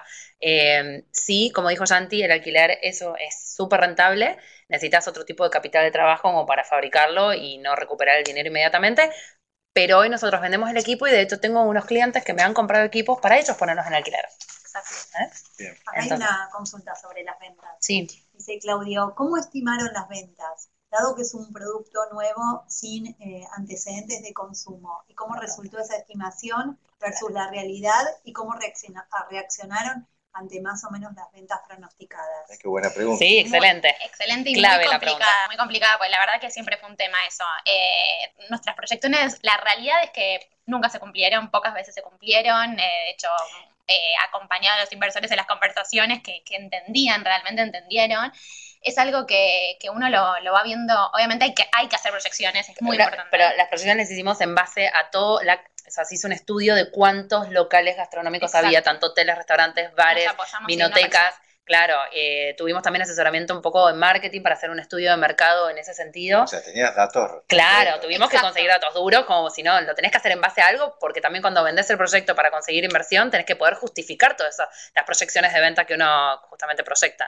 Sí, como dijo Yanti, el alquiler eso es súper rentable. Necesitas otro tipo de capital de trabajo como para fabricarlo y no recuperar el dinero inmediatamente. Pero hoy nosotros vendemos el equipo y de hecho tengo unos clientes que me han comprado equipos para ellos ponerlos en alquiler. Exacto. Bien. Acá hay una consulta sobre las ventas. Sí. Dice Claudio, ¿cómo estimaron las ventas? Dado que es un producto nuevo sin antecedentes de consumo. ¿Y cómo resultó esa estimación versus la realidad? ¿Y cómo reaccionaron ante más o menos las ventas pronosticadas? Qué buena pregunta. Sí, excelente. Excelente y Clave muy complicada, porque la verdad que siempre fue un tema eso. Nuestras proyecciones, la realidad es que nunca se cumplieron, pocas veces se cumplieron. De hecho, acompañado a los inversores en las conversaciones que realmente entendieron. Es algo que uno lo va viendo. Obviamente hay que hacer proyecciones, es muy importante. Pero las proyecciones las hicimos en base a todo, o sea, se hizo un estudio de cuántos locales gastronómicos había, tanto hoteles, restaurantes, bares, vinotecas. Claro, tuvimos también asesoramiento un poco en marketing para hacer un estudio de mercado en ese sentido. O sea, tenías datos. Claro, tuvimos que conseguir datos duros, como si no, lo tenés que hacer en base a algo, porque también cuando vendés el proyecto para conseguir inversión, tenés que poder justificar todas las proyecciones de venta que uno justamente proyecta.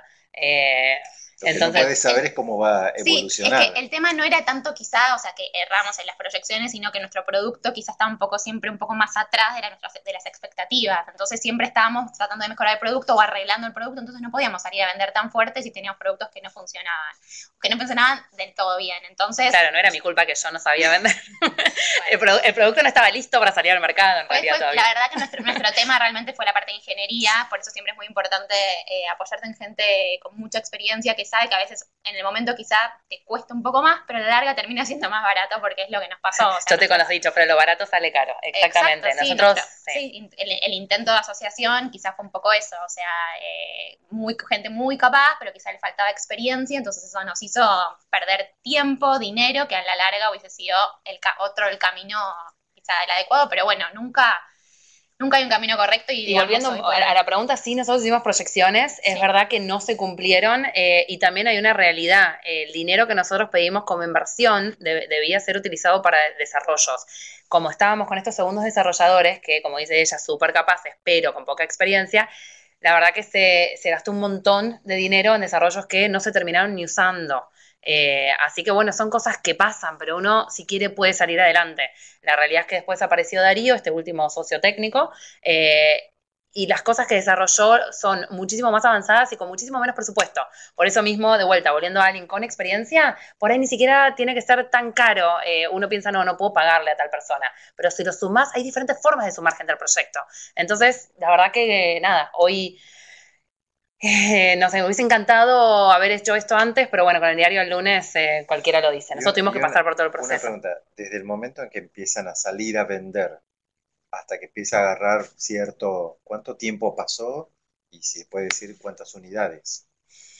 Lo que no puedes saber es cómo va a evolucionar. Sí, es que el tema no era tanto quizá, o sea, que erramos en las proyecciones, sino que nuestro producto quizás está siempre un poco más atrás de las expectativas. Entonces siempre estábamos tratando de mejorar el producto o arreglando el producto, entonces no podíamos salir a vender tan fuerte si teníamos productos que no funcionaban del todo bien. Entonces, claro, no era mi culpa que yo no sabía vender. Bueno. El producto no estaba listo para salir al mercado en realidad todavía. La verdad que nuestro tema realmente fue la parte de ingeniería, por eso siempre es muy importante apoyarte en gente con mucha experiencia que sabe que a veces en el momento quizá te cuesta un poco más, pero a la larga termina siendo más barato porque es lo que nos pasó. O sea, yo te conozco dicho, pero lo barato sale caro. Exactamente. Exacto, nosotros, el intento de asociación quizás fue un poco eso, o sea, gente muy capaz, pero quizá le faltaba experiencia, entonces eso nos hizo perder tiempo, dinero, que a la larga hubiese sido el camino quizá el adecuado, pero bueno, nunca hay un camino correcto. Y volviendo a la pregunta, sí, nosotros hicimos proyecciones, es verdad que no se cumplieron y también hay una realidad, el dinero que nosotros pedimos como inversión debía ser utilizado para desarrollos. Como estábamos con estos segundos desarrolladores, que como dice ella, súper capaces, pero con poca experiencia, la verdad que se gastó un montón de dinero en desarrollos que no se terminaron ni usando. Así que bueno, son cosas que pasan, pero uno si quiere puede salir adelante. La realidad es que después apareció Darío, este último socio técnico, y las cosas que desarrolló son muchísimo más avanzadas y con muchísimo menos presupuesto. Por eso mismo, de vuelta, volviendo a alguien con experiencia, por ahí ni siquiera tiene que ser tan caro. Uno piensa, no puedo pagarle a tal persona. Pero si lo sumás, hay diferentes formas de sumar gente al proyecto. Entonces, la verdad que nada, hoy... no sé, me hubiese encantado haber hecho esto antes, pero bueno, con el diario el lunes cualquiera lo dice. Nosotros tuvimos que pasar por todo el proceso. Una pregunta, desde el momento en que empiezan a salir a vender hasta que empieza a agarrar ¿cuánto tiempo pasó? Y si puede decir cuántas unidades.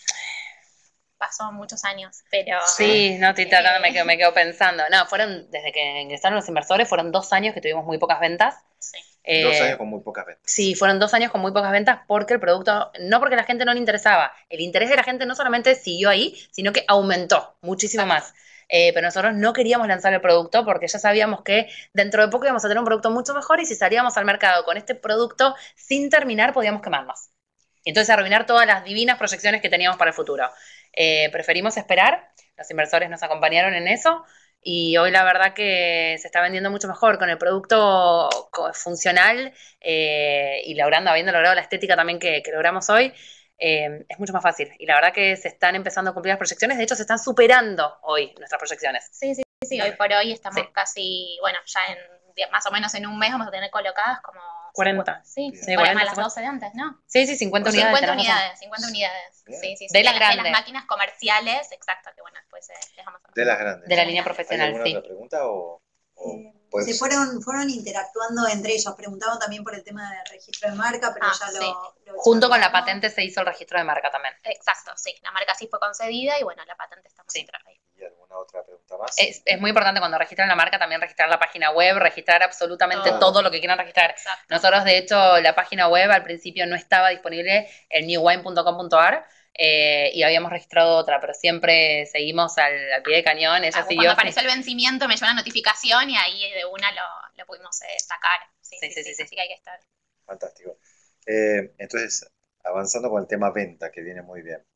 Pasó muchos años, pero... Sí, no, me quedo pensando. No, desde que ingresaron los inversores, fueron 2 años que tuvimos muy pocas ventas. Sí. 2 años con muy pocas ventas. Sí, fueron 2 años con muy pocas ventas porque el producto, no porque a la gente no le interesaba, el interés de la gente no solamente siguió ahí, sino que aumentó muchísimo más. pero nosotros no queríamos lanzar el producto porque ya sabíamos que dentro de poco íbamos a tener un producto mucho mejor y si salíamos al mercado con este producto sin terminar podíamos quemarnos. Y entonces arruinar todas las divinas proyecciones que teníamos para el futuro. Preferimos esperar, los inversores nos acompañaron en eso y hoy la verdad que se está vendiendo mucho mejor con el producto funcional y habiendo logrado la estética también que logramos hoy. Es mucho más fácil. Y la verdad que se están empezando a cumplir las proyecciones. De hecho, se están superando hoy nuestras proyecciones. Sí, hoy por hoy estamos Sí. casi, bueno, ya más o menos en un mes vamos a tener colocadas como 40. Sí, Sí, bueno, 40, más las 50. 12 de antes, ¿no? Sí, 50 unidades. 50 tenemos. unidades, 50 unidades. Bien. Sí. De las De grandes. las máquinas comerciales, exacto, que bueno, después dejamos. De las grandes. De la línea ¿Hay profesional, alguna sí. otra pregunta o Se fueron interactuando entre ellos, preguntaban también por el tema de registro de marca, pero ya sí. lo Junto con la charlamos. patente se hizo el registro de marca también. Exacto, sí, la marca sí fue concedida y bueno, la patente estamos Sí. detrás de ahí. ¿Y alguna otra pregunta más? Es muy importante cuando registran la marca también registrar la página web, registrar absolutamente Todo. todo lo que quieran registrar. Exacto. Nosotros, de hecho, la página web al principio no estaba disponible en newwine.com.ar y habíamos registrado otra, pero siempre seguimos al pie de cañón. Ella siguió. Cuando apareció el vencimiento me llegó una notificación y ahí de una lo pudimos sacar. Sí. Así que hay que estar. Fantástico. Entonces, avanzando con el tema venta, que viene muy bien.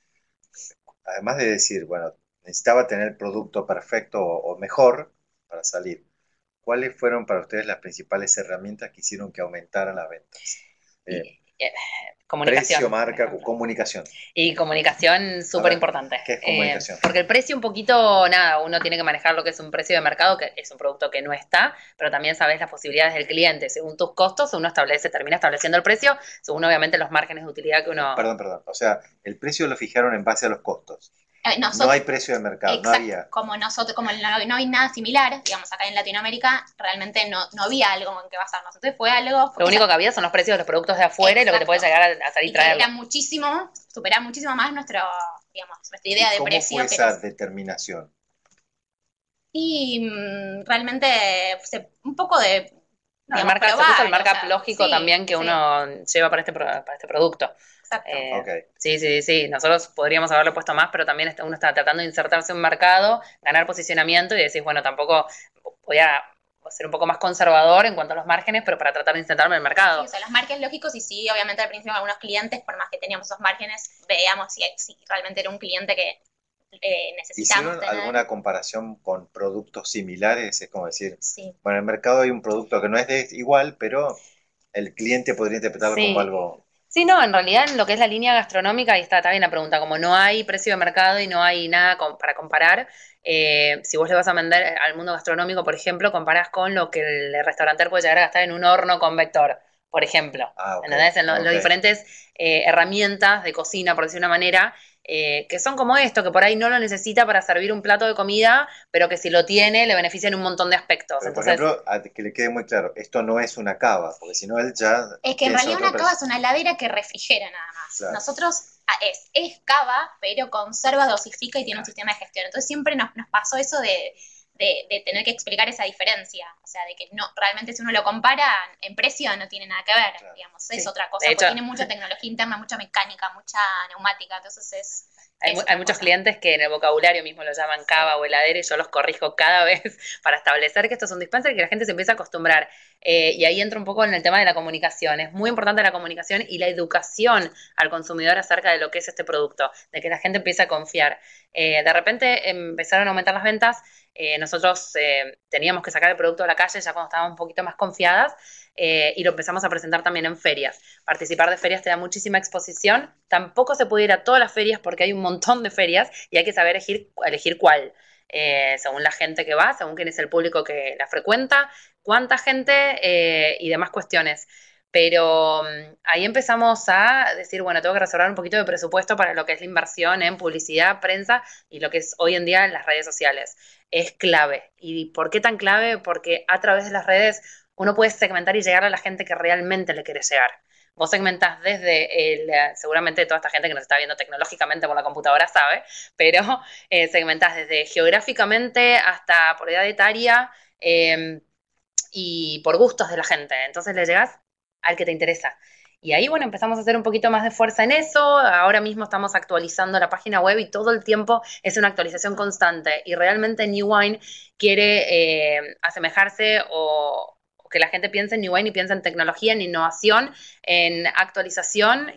Además de decir, bueno, necesitaba tener el producto perfecto o mejor para salir, ¿cuáles fueron para ustedes las principales herramientas que hicieron que aumentaran las ventas? Comunicación. Precio, marca, por ejemplo. comunicación. Y comunicación súper importante. ¿qué es comunicación? Porque el precio un poquito, nada, uno tiene que manejar lo que es un precio de mercado, que es un producto que no está, pero también sabes las posibilidades del cliente. Según tus costos, uno termina estableciendo el precio, según obviamente los márgenes de utilidad que uno... Perdón. O sea, el precio lo fijaron en base a los costos. Nosotros, No hay precio de mercado, exacto, no había. como no hay nada similar, digamos, acá en Latinoamérica, realmente no había algo en que basarnos. Entonces fue algo... Lo único que había son los precios de los productos de afuera y lo que te puede llegar a salir y traer. era superaba muchísimo más nuestra idea de ¿Cómo precio. fue esa determinación? Y realmente un poco de... No, el markup lógico también que uno lleva para este producto. Exacto. Okay. Sí. Nosotros podríamos haberle puesto más, pero también uno está tratando de insertarse en un mercado, ganar posicionamiento y decir, bueno, tampoco voy a ser un poco más conservador en cuanto a los márgenes, pero para tratar de insertarme en el mercado. Sí, o sea, los márgenes lógicos y sí, obviamente al principio algunos clientes, por más que teníamos esos márgenes, veíamos si realmente era un cliente que necesitamos ¿Hicieron tener. alguna comparación con productos similares? Es como decir, Sí. bueno, en el mercado hay un producto que no es igual, pero el cliente podría interpretarlo como algo... Sí, no, en realidad en lo que es la línea gastronómica, ahí está bien la pregunta, como no hay precio de mercado y no hay nada para comparar, si vos le vas a vender al mundo gastronómico, por ejemplo, comparás con lo que el restaurante puede llegar a gastar en un horno convector, por ejemplo. ¿Entendés? En los diferentes herramientas de cocina, por decir una manera, que son como esto, que por ahí no lo necesita para servir un plato de comida, pero que si lo tiene le beneficia en un montón de aspectos. Pero, entonces, por ejemplo, que le quede muy claro, esto no es una cava, porque si no él ya... Es que en realidad una cava es una heladera que refrigera nada más. Claro. Nosotros es cava, pero conserva, dosifica y tiene un sistema de gestión. Entonces siempre nos pasó eso de tener que explicar esa diferencia. O sea, de que no realmente si uno lo compara en precio no tiene nada que ver, Claro. digamos, es otra cosa, porque tiene mucha tecnología interna, mucha mecánica, mucha neumática, entonces hay muchos clientes que en el vocabulario mismo lo llaman cava o heladera y yo los corrijo cada vez para establecer que esto es un dispenser y que la gente se empiece a acostumbrar. Y ahí entra un poco en el tema de la comunicación. Es muy importante la comunicación y la educación al consumidor acerca de lo que es este producto, de que la gente empiece a confiar. De repente empezaron a aumentar las ventas. Nosotros teníamos que sacar el producto a la calle ya cuando estábamos un poquito más confiadas y lo empezamos a presentar también en ferias. Participar de ferias te da muchísima exposición. Tampoco se puede ir a todas las ferias porque hay un montón de ferias y hay que saber elegir cuál. Según la gente que va, según quién es el público que la frecuenta, cuánta gente y demás cuestiones. Pero ahí empezamos a decir, bueno, tengo que reservar un poquito de presupuesto para lo que es la inversión en publicidad, prensa y lo que es hoy en día en las redes sociales. Es clave. ¿Y por qué tan clave? Porque a través de las redes uno puede segmentar y llegar a la gente que realmente le quiere llegar. Vos segmentás seguramente toda esta gente que nos está viendo tecnológicamente por la computadora sabe, pero segmentás desde geográficamente hasta por edad etaria y por gustos de la gente. Entonces le llegás al que te interesa. Y ahí, bueno, empezamos a hacer un poquito más de fuerza en eso. Ahora mismo estamos actualizando la página web y todo el tiempo es una actualización constante. Y realmente New Wine quiere asemejarse o que la gente piense en New Wine y piense en tecnología, en innovación, en actualización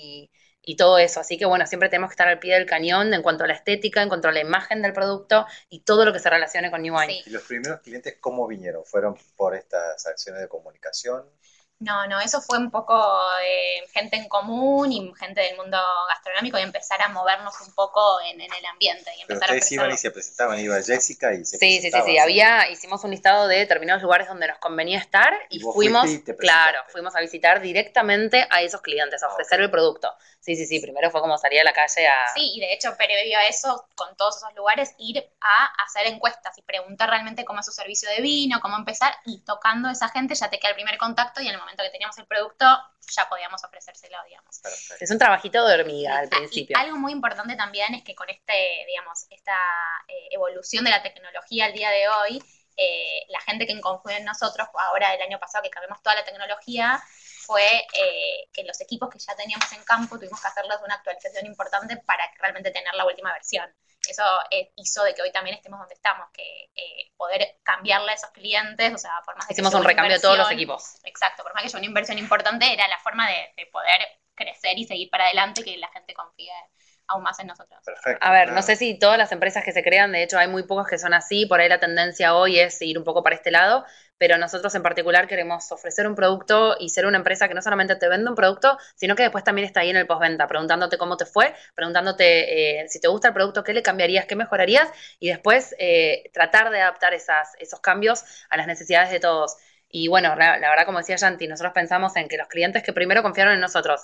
y todo eso. Así que bueno, siempre tenemos que estar al pie del cañón en cuanto a la estética, en cuanto a la imagen del producto y todo lo que se relacione con New Wine. Sí. ¿Y los primeros clientes cómo vinieron? ¿Fueron por estas acciones de comunicación? No, eso fue un poco gente en común y gente del mundo gastronómico y empezar a movernos un poco en el ambiente y Pero empezar a ustedes iban y ofrecerlo. se presentaban, iba Jessica y se Sí, presentaba. hicimos un listado de determinados lugares donde nos convenía estar Y y vos fuimos, fuiste y te claro, presentaste. fuimos a visitar directamente a esos clientes, a ofrecer Ok. el producto. Sí, primero fue como salir a la calle a... Sí, y de hecho, previo a eso, con todos esos lugares, ir a hacer encuestas y preguntar realmente cómo es su servicio de vino, cómo empezar, y tocando a esa gente ya te queda el primer contacto y en el momento que teníamos el producto ya podíamos ofrecérselo, digamos. Perfecto. Es un trabajito de Sí. hormiga al principio. Y algo muy importante también es que con digamos, esta evolución de la tecnología al día de hoy, la gente que confía en nosotros, ahora el año pasado que cambiamos toda la tecnología, fue que los equipos que ya teníamos en campo tuvimos que hacerles una actualización importante para realmente tener la última versión. Eso hizo de que hoy también estemos donde estamos, que poder cambiarle a esos clientes, o sea, por más de que Hicimos sea un una recambio de todos los inversión, equipos. exacto, por más que sea una inversión importante, era la forma de poder crecer y seguir para adelante, que la gente confíe aún más en nosotros. Perfecto. A ver, claro. no sé si todas las empresas que se crean, de hecho hay muy pocas que son así, por ahí la tendencia hoy es ir un poco para este lado, pero nosotros en particular queremos ofrecer un producto y ser una empresa que no solamente te vende un producto, sino que después también está ahí en el postventa, preguntándote cómo te fue, preguntándote si te gusta el producto, qué le cambiarías, qué mejorarías, y después tratar de adaptar esos cambios a las necesidades de todos. Y bueno, la verdad, como decía Yanti, nosotros pensamos en que los clientes que primero confiaron en nosotros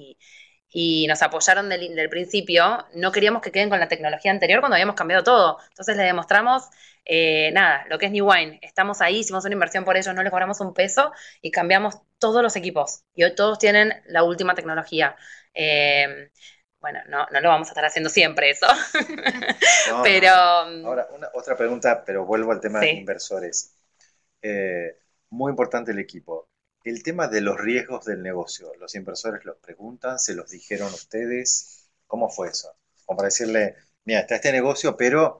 y nos apoyaron del principio, no queríamos que queden con la tecnología anterior cuando habíamos cambiado todo. Entonces les demostramos, nada, lo que es New Wine. Estamos ahí, hicimos una inversión por ellos, no les cobramos un peso y cambiamos todos los equipos. Y hoy todos tienen la última tecnología. Bueno, no lo vamos a estar haciendo siempre eso. No, pero... no. Ahora, otra pregunta, pero vuelvo al tema de Sí. inversores. Muy importante el equipo. El tema de los riesgos del negocio. Los inversores los preguntan, se los dijeron ustedes. ¿Cómo fue eso? Como para decirle, mira, está este negocio, pero...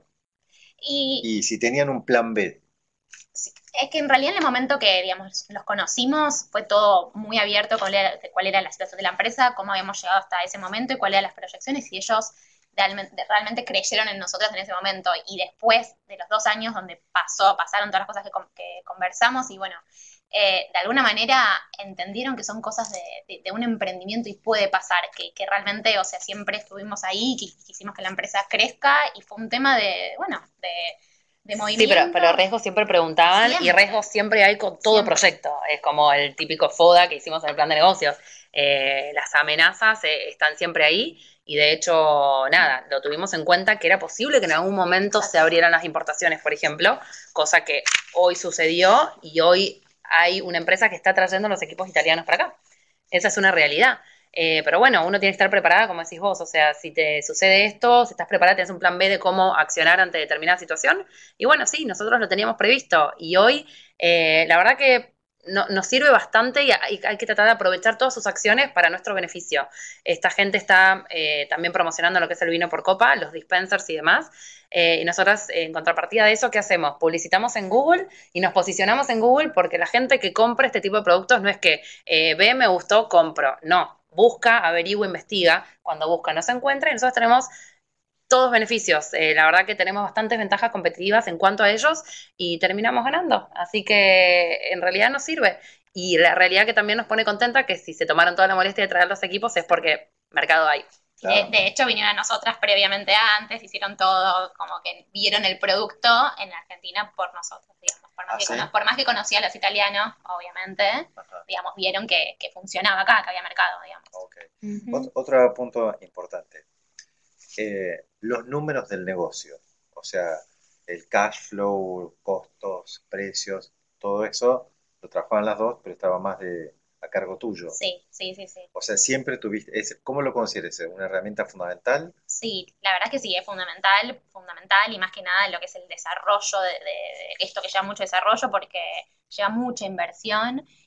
Y Y si tenían un plan B. sí, es que en realidad en el momento que, digamos, los conocimos, fue todo muy abierto cuál era la situación de la empresa, cómo habíamos llegado hasta ese momento y cuáles eran las proyecciones, y ellos realmente creyeron en nosotros en ese momento. Y después de los 2 años donde pasaron todas las cosas que conversamos, y bueno, de alguna manera entendieron que son cosas de un emprendimiento y puede pasar, que realmente, o sea, siempre estuvimos ahí, quisimos que la empresa crezca, y fue un tema bueno, de Sí, movimiento. pero riesgos siempre preguntaban y Siempre. riesgos siempre hay con todo Siempre. proyecto. Es como el típico FODA que hicimos en el plan de negocios. Las amenazas están siempre ahí y de hecho, nada, lo tuvimos en cuenta que era posible que en algún momento se abrieran las importaciones, por ejemplo, cosa que hoy sucedió y hoy hay una empresa que está trayendo los equipos italianos para acá. Esa es una realidad. Pero bueno, uno tiene que estar preparada, como decís vos, o sea, si te sucede esto, si estás preparada, tienes un plan B de cómo accionar ante determinada situación. Y bueno, sí, nosotros lo teníamos previsto y hoy la verdad que nos sirve bastante y hay que tratar de aprovechar todas sus acciones para nuestro beneficio. Esta gente está también promocionando lo que es el vino por copa, los dispensers y demás. Y nosotras, en contrapartida de eso, ¿qué hacemos? Publicitamos en Google y nos posicionamos en Google porque la gente que compra este tipo de productos no es que ve, me gustó, compro. No, busca, averigua, investiga. Cuando busca no se encuentra y nosotros tenemos todos beneficios. La verdad que tenemos bastantes ventajas competitivas en cuanto a ellos y terminamos ganando. Así que en realidad nos sirve. Y la realidad que también nos pone contenta que si se tomaron toda la molestia de traer los equipos es porque mercado hay. Claro. De hecho, vinieron a nosotras previamente antes, hicieron todo, como que vieron el producto en Argentina por nosotros, digamos. Por más que conocía a los italianos, obviamente, Ajá. digamos, vieron que funcionaba acá, que había mercado, digamos. Ok. Ujú. Otro punto importante. Los números del negocio. O sea, el cash flow, costos, precios, todo eso lo trabajaban las dos, pero estaba más a cargo tuyo. Sí. O sea, siempre tuviste, ¿cómo lo consideres? ¿Una herramienta fundamental? Sí, la verdad que sí, es fundamental, y más que nada lo que es el desarrollo de esto que lleva mucho desarrollo porque lleva mucha inversión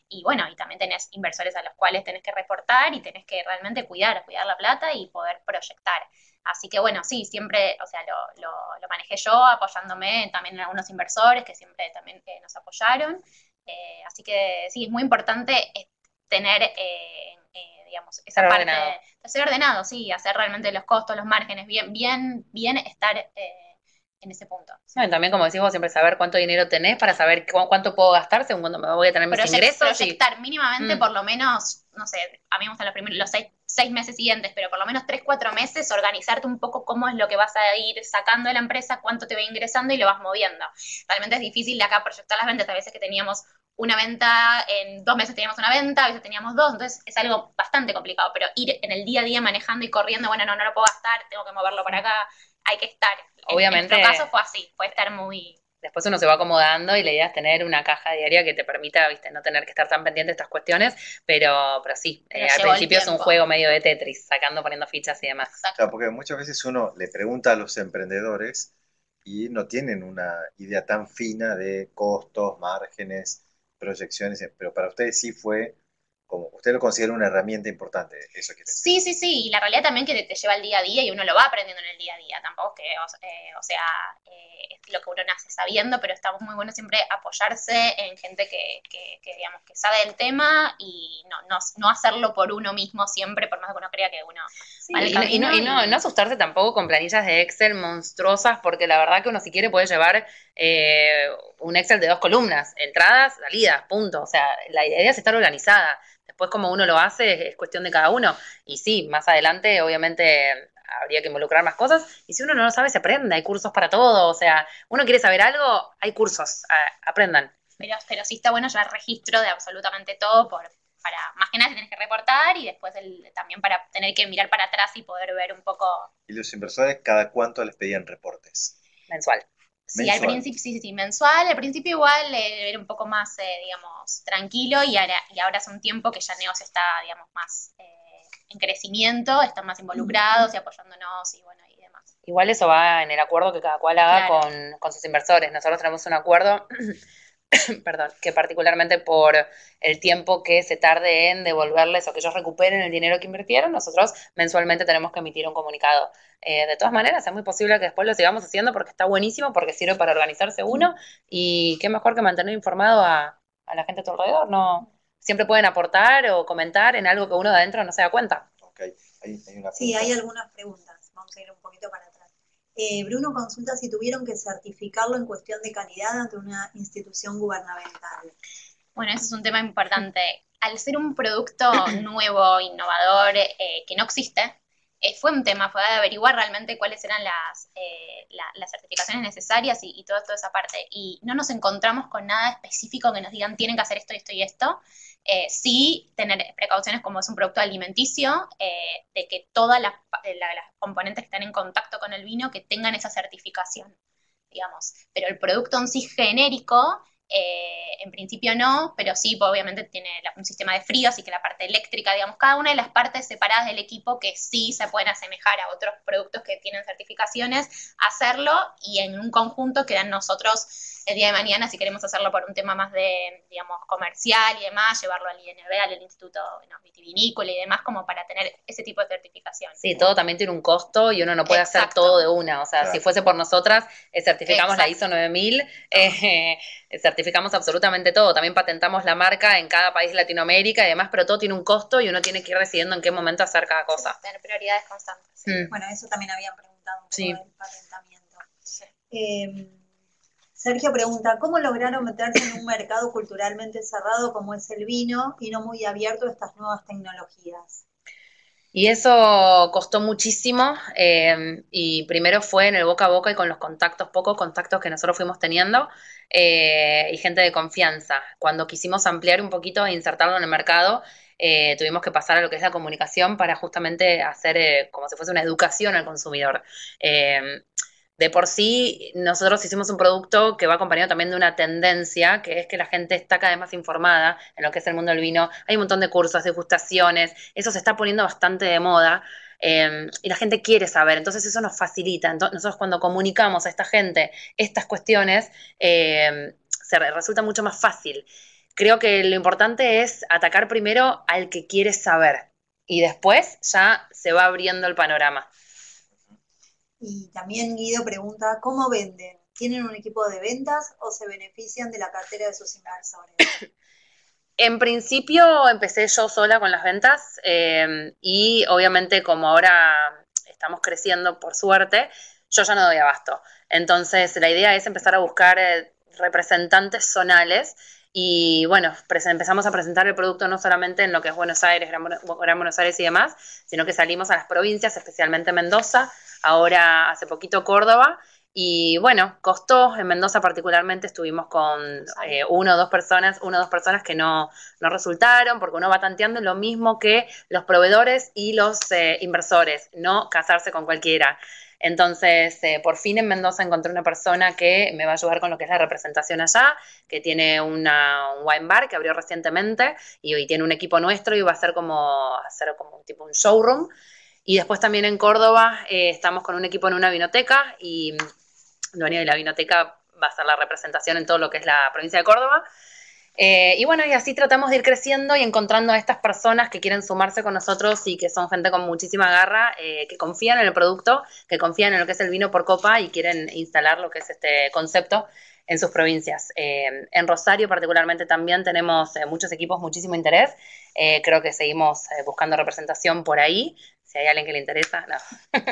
y bueno, y también tenés inversores a los cuales tenés que reportar y tenés que realmente cuidar la plata y poder proyectar. Así que bueno, sí, siempre, o sea, lo manejé yo apoyándome también en algunos inversores que siempre también nos apoyaron. Así que sí, es muy importante tener, digamos, esa parte de ser ordenado, sí, hacer realmente los costos, los márgenes, bien estar en ese punto. No, y también, como decís vos, siempre saber cuánto dinero tenés para saber cuánto puedo gastar según cuándo me voy a tener mis ingresos. Proyectar mínimamente por lo menos, no sé, a mí me gustan los 6 meses siguientes, pero por lo menos 3-4 meses, organizarte un poco cómo es lo que vas a ir sacando de la empresa, cuánto te va ingresando y lo vas moviendo. Realmente es difícil de acá proyectar las ventas, a veces que teníamos una venta, en 2 meses teníamos una venta, a veces teníamos 2, entonces es algo bastante complicado, pero ir en el día a día manejando y corriendo, bueno, no lo puedo gastar, tengo que moverlo para acá, hay que estar. Obviamente, en nuestro caso fue así, fue estar muy... Después uno se va acomodando y la idea es tener una caja diaria que te permita, viste, no tener que estar tan pendiente de estas cuestiones, pero sí, al principio es un juego medio de Tetris, sacando, poniendo fichas y demás. Claro, porque muchas veces uno le pregunta a los emprendedores y no tienen una idea tan fina de costos, márgenes, proyecciones, pero para ustedes sí fue, como usted lo considera una herramienta importante, eso quiere decir. Sí, y la realidad también que te lleva al día a día y uno lo va aprendiendo en el día a día, tampoco que, o sea, es lo que uno nace sabiendo, pero estamos muy buenos siempre apoyarse en gente que digamos, que sabe del tema y no hacerlo por uno mismo siempre, por más que uno crea que uno... Sí, y no asustarse tampoco con planillas de Excel monstruosas, porque la verdad que uno si quiere puede llevar un Excel de 2 columnas, entradas, salidas, punto. O sea, la idea es estar organizada. Después como uno lo hace es cuestión de cada uno. Y sí, más adelante obviamente habría que involucrar más cosas. Y si uno no lo sabe, se aprende. Hay cursos para todo. O sea, uno quiere saber algo, hay cursos. Aprendan. Pero sí está bueno llevar registro de absolutamente todo para más que nada te tenés que reportar y después también para tener que mirar para atrás y poder ver un poco. ¿Y los inversores cada cuánto les pedían reportes? Mensual. Sí, al principio sí, mensual. Al principio igual era un poco más, digamos, tranquilo y ahora hace un tiempo que ya el negocio está, digamos, más en crecimiento, están más involucrados y apoyándonos y bueno, y demás. Igual eso va en el acuerdo que cada cual haga con sus inversores. Nosotros tenemos un acuerdo perdón, que particularmente por el tiempo que se tarde en devolverles o que ellos recuperen el dinero que invirtieron, nosotros mensualmente tenemos que emitir un comunicado. De todas maneras, es muy posible que después lo sigamos haciendo porque está buenísimo, porque sirve para organizarse uno y qué mejor que mantener informado a la gente a tu alrededor. No, siempre pueden aportar o comentar en algo que uno de adentro no se da cuenta. Ok, hay una pregunta. Sí, hay algunas preguntas. Vamos a ir un poquito para atrás. Bruno consulta si tuvieron que certificarlo en cuestión de calidad ante una institución gubernamental. Bueno, ese es un tema importante. Al ser un producto nuevo, innovador, que no existe, fue un tema, fue de averiguar realmente cuáles eran las certificaciones necesarias y toda esa parte. Y no nos encontramos con nada específico que nos digan tienen que hacer esto, esto y esto. Sí tener precauciones como es un producto alimenticio, de que todas las componentes que están en contacto con el vino que tengan esa certificación, digamos. Pero el producto en sí genérico, en principio no, pero sí, pues, obviamente tiene un sistema de frío, así que la parte eléctrica, digamos, cada una de las partes separadas del equipo que sí se pueden asemejar a otros productos que tienen certificaciones, hacerlo y en un conjunto quedan nosotros el día de mañana, si queremos hacerlo por un tema más de, digamos, comercial y demás, llevarlo al INB, al Instituto Vitivinícola y demás, como para tener ese tipo de certificación. Sí, todo también tiene un costo y uno no puede hacer todo de una. O sea, si fuese por nosotras, certificamos la ISO 9000, certificamos absolutamente todo. También patentamos la marca en cada país de Latinoamérica y demás, pero todo tiene un costo y uno tiene que ir decidiendo en qué momento hacer cada cosa. Sí, tener prioridades constantes. Sí. Bueno, eso también habían preguntado un poco Sí. del patentamiento. Sergio pregunta, ¿cómo lograron meterse en un mercado culturalmente cerrado como es el vino y no muy abierto a estas nuevas tecnologías? Y eso costó muchísimo y primero fue en el boca a boca y con los contactos, pocos contactos que nosotros fuimos teniendo y gente de confianza. Cuando quisimos ampliar un poquito e insertarlo en el mercado, tuvimos que pasar a lo que es la comunicación para justamente hacer como si fuese una educación al consumidor. De por sí, nosotros hicimos un producto que va acompañado también de una tendencia, que es que la gente está cada vez más informada en lo que es el mundo del vino. Hay un montón de cursos, degustaciones, eso se está poniendo bastante de moda y la gente quiere saber, entonces eso nos facilita. Entonces, nosotros cuando comunicamos a esta gente estas cuestiones, se resulta mucho más fácil. creo que lo importante es atacar primero al que quiere saber y después ya se va abriendo el panorama. Y también Guido pregunta, ¿cómo venden? ¿Tienen un equipo de ventas o se benefician de la cartera de sus inversores? En principio empecé yo sola con las ventas y obviamente como ahora estamos creciendo por suerte, yo ya no doy abasto. Entonces la idea es empezar a buscar representantes zonales y bueno, empezamos a presentar el producto no solamente en lo que es Buenos Aires, Gran Buenos Aires y demás, sino que salimos a las provincias, especialmente Mendoza, ahora hace poquito Córdoba. Y bueno, costó, en Mendoza particularmente estuvimos con una o dos personas que no resultaron, porque uno va tanteando lo mismo que los proveedores y los inversores, no casarse con cualquiera. Entonces, por fin en Mendoza encontré una persona que me va a ayudar con lo que es la representación allá, que tiene un wine bar que abrió recientemente y hoy tiene un equipo nuestro y va a hacer como un tipo un showroom. Y después también en Córdoba estamos con un equipo en una vinoteca y el dueño de la vinoteca va a hacer la representación en todo lo que es la provincia de Córdoba. Y bueno, y así tratamos de ir creciendo y encontrando a estas personas que quieren sumarse con nosotros y que son gente con muchísima garra, que confían en el producto, que confían en lo que es el vino por copa y quieren instalar lo que es este concepto en sus provincias. En Rosario particularmente también tenemos muchos equipos, muchísimo interés. Creo que seguimos buscando representación por ahí. Si hay alguien que le interesa, no.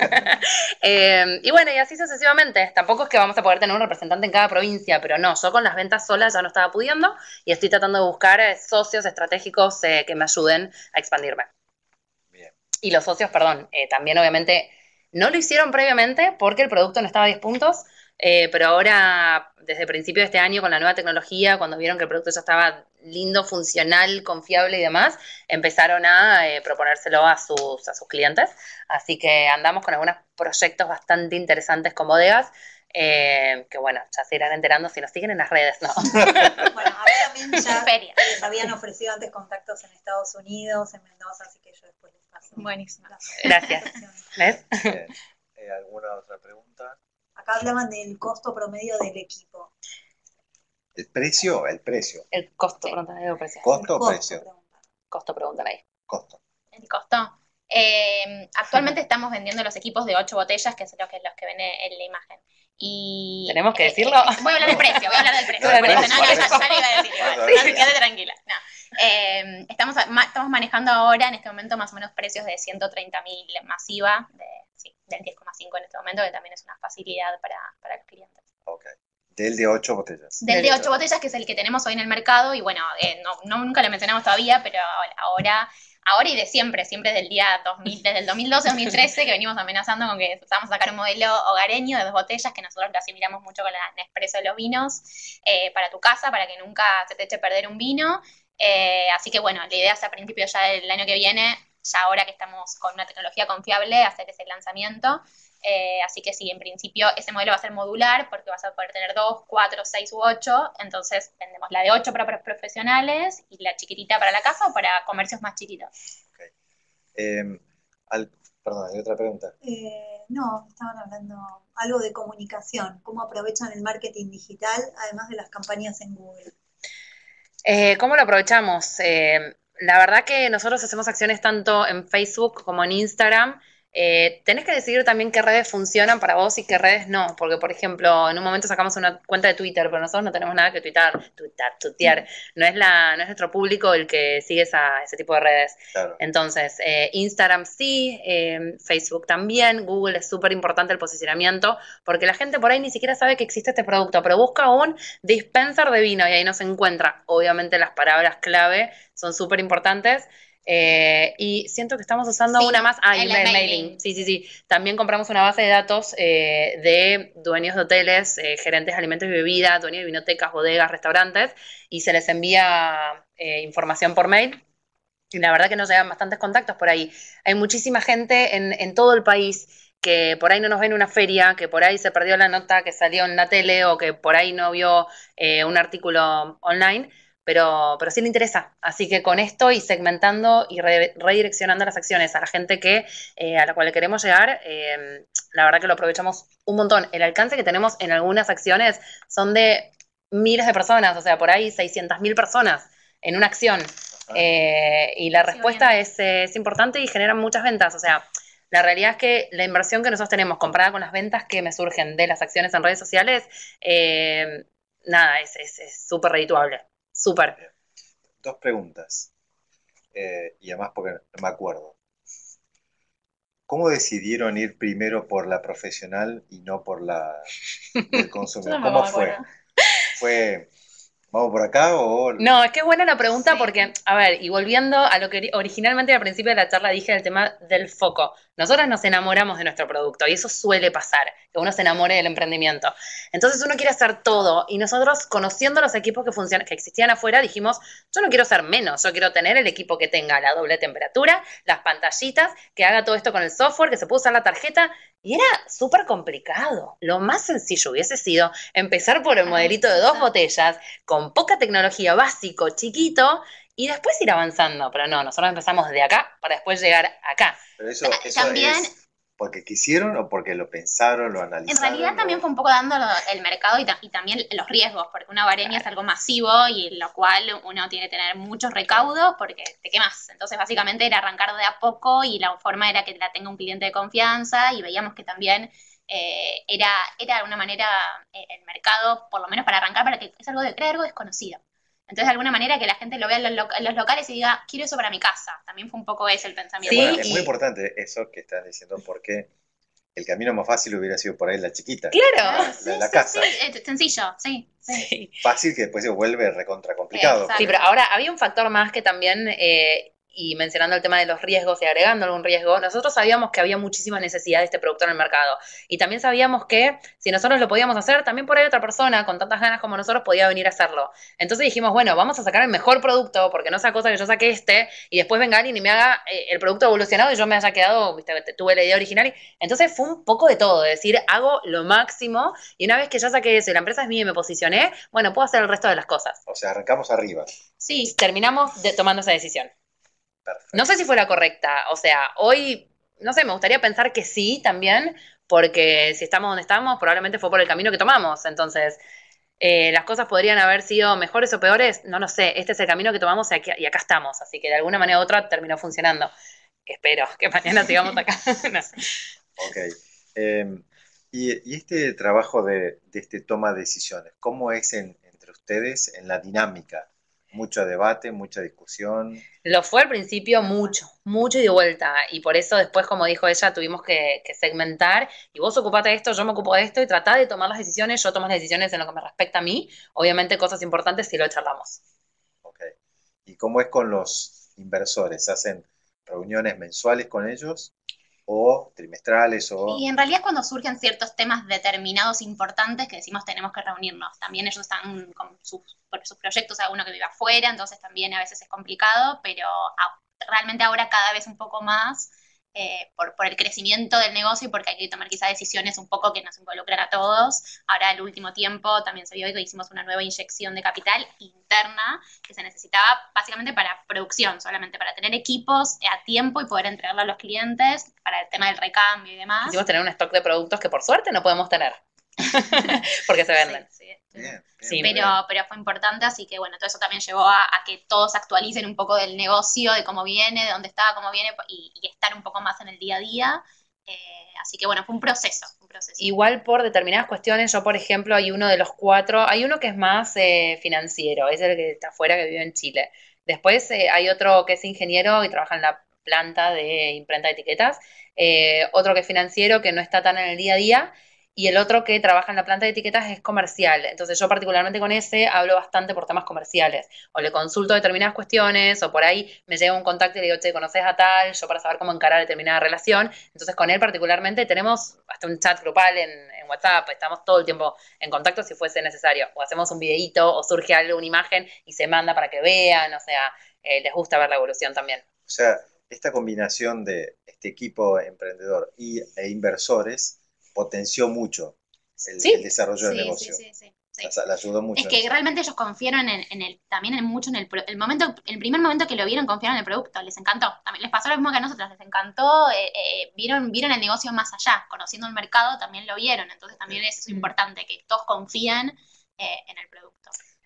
Y bueno, y así sucesivamente. Tampoco es que vamos a poder tener un representante en cada provincia, pero no, yo con las ventas solas ya no estaba pudiendo y estoy tratando de buscar socios estratégicos que me ayuden a expandirme. Bien. Y los socios, perdón, también obviamente no lo hicieron previamente porque el producto no estaba a 10 puntos, pero ahora, desde el principio de este año, con la nueva tecnología, cuando vieron que el producto ya estaba lindo, funcional, confiable y demás, empezaron a proponérselo a sus clientes. Así que andamos con algunos proyectos bastante interesantes con bodegas, que bueno, ya se irán enterando si nos siguen en las redes, ¿no? Bueno, a mí también ya les habían ofrecido antes contactos en Estados Unidos, en Mendoza, así que yo después les paso. Buenísimo. Gracias. ¿Ves? Bien. ¿Alguna otra pregunta? Acá hablaban del costo promedio del equipo. ¿El precio? El precio. El costo, preguntan ahí, precio. ¿Costo o Costo, precio? preguntan. Costo, preguntan ahí. Costo. ¿El costo? Actualmente estamos vendiendo los equipos de 8 botellas, que es los que ven en la imagen. Y, ¿Tenemos que decirlo? Voy a hablar del precio, No, ya lo iba a decir igual. No, quédate tranquila. No. Estamos manejando ahora en este momento más o menos precios de 130.000 masiva, del 10,5 en este momento, que también es una facilidad para los clientes. Ok. Del de 8 botellas. Del de 8 botellas, que es el que tenemos hoy en el mercado, y bueno, nunca lo mencionamos todavía, pero ahora y de siempre desde el 2012-2013, que venimos amenazando con que vamos a sacar un modelo hogareño de 2 botellas, que nosotros lo asimilamos mucho con la Nespresso de los vinos, para tu casa, para que nunca se te eche a perder un vino. Así que bueno, la idea es a principios ya del año que viene, ya ahora que estamos con una tecnología confiable, hacer ese lanzamiento. Así que sí, en principio ese modelo va a ser modular porque vas a poder tener 2, 4, 6 u 8. Entonces vendemos la de 8 para profesionales y la chiquitita para la casa o para comercios más chiquitos. Okay. Perdón, hay otra pregunta. No, estaban hablando algo de comunicación, cómo aprovechan el marketing digital, además de las campañas en Google. ¿Cómo lo aprovechamos? La verdad que nosotros hacemos acciones tanto en Facebook como en Instagram. Tenés que decidir también qué redes funcionan para vos y qué redes no, porque por ejemplo, en un momento sacamos una cuenta de Twitter, pero nosotros no tenemos nada que tuitear. No es nuestro público el que sigue ese tipo de redes. Claro. Entonces, Instagram sí, Facebook también, Google es súper importante el posicionamiento, porque la gente por ahí ni siquiera sabe que existe este producto, pero busca un dispenser de vino y ahí nos encuentra. Obviamente las palabras clave son súper importantes. Y siento que estamos usando una más. el mailing. Sí. También compramos una base de datos de dueños de hoteles, gerentes de alimentos y bebidas, dueños de vinotecas, bodegas, restaurantes, y se les envía información por mail. Y la verdad que nos llegan bastantes contactos por ahí. Hay muchísima gente en todo el país que por ahí no nos ven en una feria, que por ahí se perdió la nota que salió en la tele o que por ahí no vio un artículo online. Pero sí le interesa. Así que con esto y segmentando y redireccionando las acciones a la gente a la cual le queremos llegar, la verdad que lo aprovechamos un montón. El alcance que tenemos en algunas acciones son de miles de personas, o sea, por ahí 600.000 personas. en una acción. Y la respuesta es importante y genera muchas ventas. O sea, la realidad es que la inversión que nosotros tenemos comparada con las ventas que me surgen de las acciones en redes sociales, nada, es súper redituable. Súper. Dos preguntas. Y además porque no me acuerdo. ¿Cómo decidieron ir primero por la profesional y no por la del consumidor? ¿Cómo fue? ¿Fue, vamos por acá o...? No, es que es buena la pregunta porque, a ver, y volviendo a lo que originalmente al principio de la charla dije del tema del foco, nosotras nos enamoramos de nuestro producto y eso suele pasar, que uno se enamore del emprendimiento. Entonces uno quiere hacer todo y nosotros, conociendo los equipos que existían afuera, dijimos, yo no quiero ser menos, yo quiero tener el equipo que tenga la doble temperatura, las pantallitas, que haga todo esto con el software, que se pueda usar la tarjeta. Y era súper complicado. Lo más sencillo hubiese sido empezar por el modelito de 2 botellas, con poca tecnología, básico, chiquito, y después ir avanzando. Pero no, nosotros empezamos de acá para después llegar acá. Pero eso También, es porque quisieron o porque lo pensaron, lo analizaron. en realidad también fue un poco dando el mercado y también los riesgos, porque una varenia es algo masivo y en lo cual uno tiene que tener muchos recaudos porque te quemas. Entonces básicamente era arrancar de a poco y la forma era que la tenga un cliente de confianza y veíamos que también era de alguna manera el mercado, por lo menos para arrancar, para que es algo era algo desconocido. Entonces, de alguna manera, que la gente lo vea en los locales y diga, quiero eso para mi casa. También fue un poco ese el pensamiento. Sí, Bueno, es muy importante eso que estás diciendo, porque el camino más fácil hubiera sido por ahí la chiquita. Claro. La casa. Sí, sencillo, sí. Sí. Fácil que después se vuelve recontra complicado. Exacto. Sí, pero ahora había un factor más que también, y mencionando el tema de los riesgos y agregando algún riesgo, nosotros sabíamos que había muchísima necesidad de este producto en el mercado. Y también sabíamos que si nosotros lo podíamos hacer, también por ahí otra persona con tantas ganas como nosotros podía venir a hacerlo. Entonces dijimos, bueno, vamos a sacar el mejor producto, porque no sea cosa que yo saque y después venga alguien y me haga el producto evolucionado y yo me haya quedado, viste, tuve la idea original. Entonces fue un poco de todo, de decir, hago lo máximo y una vez que ya saqué eso y la empresa es mía y me posicioné, bueno, puedo hacer el resto de las cosas. O sea, arrancamos arriba. Sí, terminamos tomando esa decisión. Perfecto. No sé si fue la correcta, o sea, hoy, no sé, me gustaría pensar que sí también, porque si estamos donde estamos, probablemente fue por el camino que tomamos, entonces, las cosas podrían haber sido mejores o peores, no lo sé, este es el camino que tomamos y acá estamos, así que de alguna manera u otra terminó funcionando. Espero que mañana sigamos acá. No sé. Ok. Y este trabajo de este toma de decisiones, ¿cómo es entre ustedes en la dinámica? Mucho debate, mucha discusión. Lo fue al principio mucho y de vuelta. Y por eso después, como dijo ella, tuvimos que segmentar. Y vos ocupate de esto, yo me ocupo de esto y tratá de tomar las decisiones. Yo tomo las decisiones en lo que me respecta a mí. Obviamente cosas importantes si lo charlamos. Ok. ¿Y cómo es con los inversores? ¿Hacen reuniones mensuales con ellos? ¿O trimestrales? Y en realidad cuando surgen ciertos temas determinados importantes que decimos tenemos que reunirnos. También ellos están con sus proyectos, alguno que vive afuera, entonces también a veces es complicado, pero realmente ahora cada vez un poco más por el crecimiento del negocio y porque hay que tomar quizás decisiones un poco que nos involucran a todos. Ahora el último tiempo también se vio que hicimos una nueva inyección de capital interna que se necesitaba básicamente para producción, solamente para tener equipos a tiempo y poder entregarlo a los clientes para el tema del recambio y demás. Quisimos tener un stock de productos que por suerte no podemos tener. Porque se venden. Sí. Bien, Sí, bien. Pero fue importante, así que bueno, todo eso también llevó a que todos actualicen un poco del negocio, de cómo viene, de dónde está, cómo viene, y estar un poco más en el día a día. Así que bueno, fue un proceso. Igual por determinadas cuestiones, yo por ejemplo, hay uno de los 4, hay uno que es más financiero, es el que está afuera, que vive en Chile. Después hay otro que es ingeniero y trabaja en la planta de imprenta de etiquetas, otro que es financiero, que no está tan en el día a día, y el otro que trabaja en la planta de etiquetas es comercial. Entonces yo particularmente con ese hablo bastante por temas comerciales, o le consulto determinadas cuestiones, o por ahí me llega un contacto y le digo, che, ¿conoces a tal? Yo para saber cómo encarar determinada relación. Entonces con él particularmente tenemos hasta un chat grupal en WhatsApp, estamos todo el tiempo en contacto si fuese necesario, o hacemos un videíto, o surge algo, una imagen, y se manda para que vean, o sea, les gusta ver la evolución también. O sea, esta combinación de este equipo emprendedor e inversores potenció mucho el desarrollo del negocio. Sí. La ayudó mucho. Es que realmente ellos confiaron mucho en el primer momento que lo vieron, confiaron en el producto, les encantó. También les pasó lo mismo que a nosotros, les encantó, vieron el negocio más allá, conociendo el mercado también lo vieron, entonces también eso es importante, que todos confían en el producto.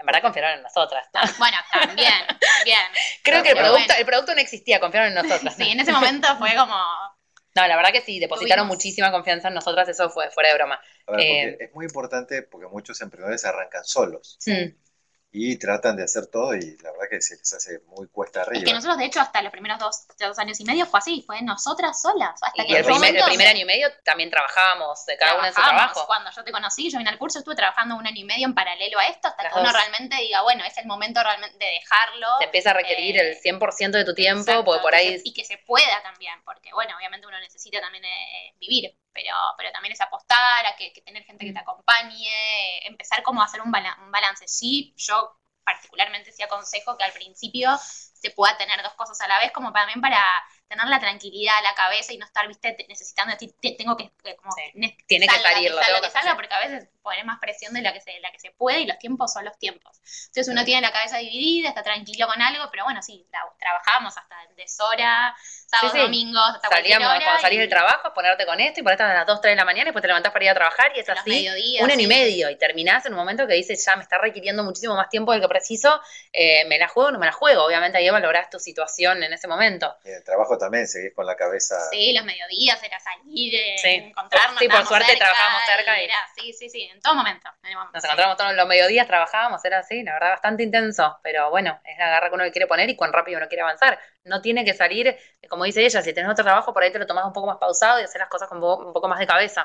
En verdad confiaron en nosotras. Bueno, también. Creo que el Pero bueno. producto no existía, confiaron en nosotras. Sí, en ese momento fue como... No, la verdad que sí, depositaron Tuvimos- muchísima confianza en nosotras, eso fue fuera de broma. A ver, porque es muy importante porque muchos emprendedores arrancan solos y tratan de hacer todo y la verdad que se les hace muy cuesta Es que arriba. nosotros, de hecho, hasta los primeros dos años y medio fue así, fue nosotras solas. Hasta Y que el primer año y medio también trabajábamos, cada uno en su trabajo. Cuando yo te conocí, yo vine al curso, estuve trabajando 1 año y medio en paralelo a esto, hasta Las que uno dos. realmente diga, bueno, es el momento realmente de dejarlo. Te empieza a requerir el 100% de tu tiempo, Exacto, porque por ahí... y que se pueda también, porque bueno, obviamente uno necesita también vivir, pero también es apostar a que tener gente que te acompañe, empezar como a hacer un balance. Sí, yo particularmente sí aconsejo que al principio se pueda tener 2 cosas a la vez, como también para tener la tranquilidad a la cabeza y no estar, viste, necesitando decir, tengo que como tiene que salir, lo tengo que salga, hacer. porque a veces poner más presión de la que se puede y los tiempos son los tiempos. Entonces uno tiene la cabeza dividida, está tranquilo con algo, pero bueno, sí, trabajamos hasta deshora, sábados, Sí, sí. domingos, hasta cualquier Salíamos, hora. cuando salís del trabajo, ponerte con esto y ponerte a las 2, 3 de la mañana y después te levantás para ir a trabajar y es los así, mediodías, 1 año y sí. medio, y terminás en un momento que dices, ya me está requiriendo muchísimo más tiempo del que preciso, ¿me la juego o no me la juego? Obviamente ahí valorás tu situación en ese momento. Y en el trabajo también seguís con la cabeza. Sí, los mediodías era salir, Sí. encontrarnos. Sí, por estábamos suerte cerca, trabajábamos cerca y- era, sí, en todo momento. Nos encontramos todos los mediodías, trabajábamos, era así, la verdad, bastante intenso, pero bueno, es la garra que uno le quiere poner y cuán rápido uno quiere avanzar. No tiene que salir, como dice ella, si tenés otro trabajo, por ahí te lo tomás un poco más pausado y hacer las cosas con un poco más de cabeza.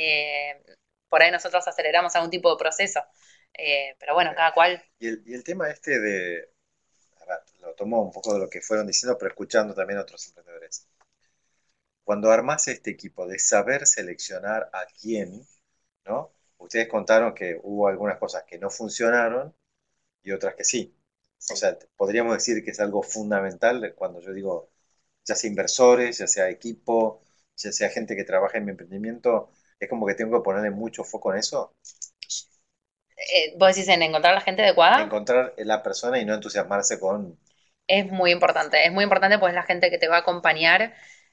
Por ahí nosotros aceleramos algún tipo de proceso. Pero bueno, cada cual. Y el tema este de, a ver, lo tomo un poco de lo que fueron diciendo, pero escuchando también a otros emprendedores. Cuando armás este equipo de saber seleccionar a quién, ¿no? Ustedes contaron que hubo algunas cosas que no funcionaron y otras que sí. O sea, podríamos decir que es algo fundamental cuando yo digo, ya sea inversores, ya sea equipo, ya sea gente que trabaja en mi emprendimiento, es como que tengo que ponerle mucho foco en eso, Vos decís en encontrar a la gente adecuada. encontrar la persona y no entusiasmarse con... Es muy importante pues es la gente que te va a acompañar.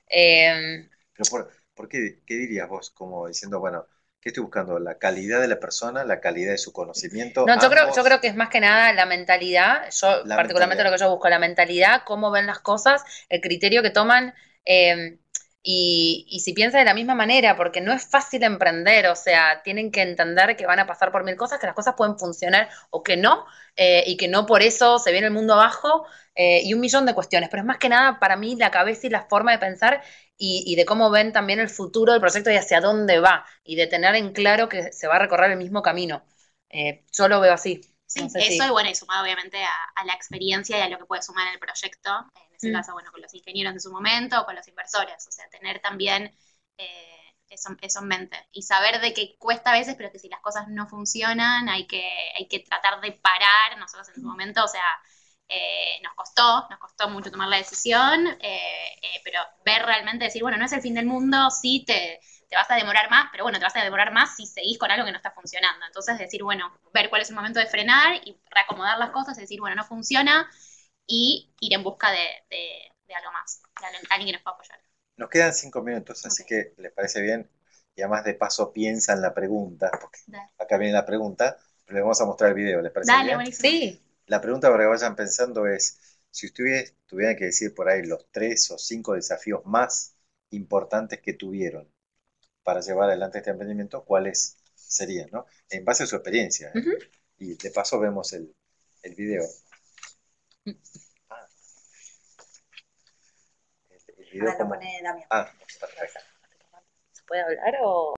Pero ¿por qué, qué dirías vos? Como diciendo, bueno, ¿qué estoy buscando? ¿La calidad de la persona, la calidad de su conocimiento? No, yo Ambos, creo que es más que nada la mentalidad. Yo, la particularmente mentalidad. lo que yo busco, la mentalidad, cómo ven las cosas, el criterio que toman, y si piensan de la misma manera, porque no es fácil emprender, o sea, tienen que entender que van a pasar por 1000 cosas, que las cosas pueden funcionar o que no, y que no por eso se viene el mundo abajo, y un millón de cuestiones. Pero es más que nada para mí la cabeza y la forma de pensar y de cómo ven también el futuro del proyecto y hacia dónde va, y de tener en claro que se va a recorrer el mismo camino. Yo lo veo así. Sí, No sé eso si- y bueno, y sumado obviamente a la experiencia y a lo que puede sumar el proyecto, en ese caso, bueno, con los ingenieros de su momento o con los inversores, o sea, tener también eso en mente y saber de que cuesta a veces, pero que si las cosas no funcionan hay que tratar de parar. Nosotros en su momento, o sea, nos costó mucho tomar la decisión, pero ver realmente, decir, bueno, no es el fin del mundo, sí te vas a demorar más, pero bueno, te vas a demorar más si seguís con algo que no está funcionando. Entonces, decir, bueno, ver cuál es el momento de frenar y reacomodar las cosas, decir, bueno, no funciona y ir en busca de algo más, de alguien que nos pueda apoyar. Nos quedan 5 minutos, así que les parece bien. Y además de paso piensa en la pregunta, porque Dale, acá viene la pregunta, pero les vamos a mostrar el video, ¿les parece bien? buenísimo. Sí, La pregunta para que vayan pensando es, si ustedes tuvieran que decir por ahí los 3 o 5 desafíos más importantes que tuvieron para llevar adelante este emprendimiento, ¿cuáles serían, no? En base a su experiencia, ¿eh? Ujú. Y de paso vemos el video. Ah, el video Ahora lo como... pone Damián. Ah, perfecto. ¿se puede hablar o...?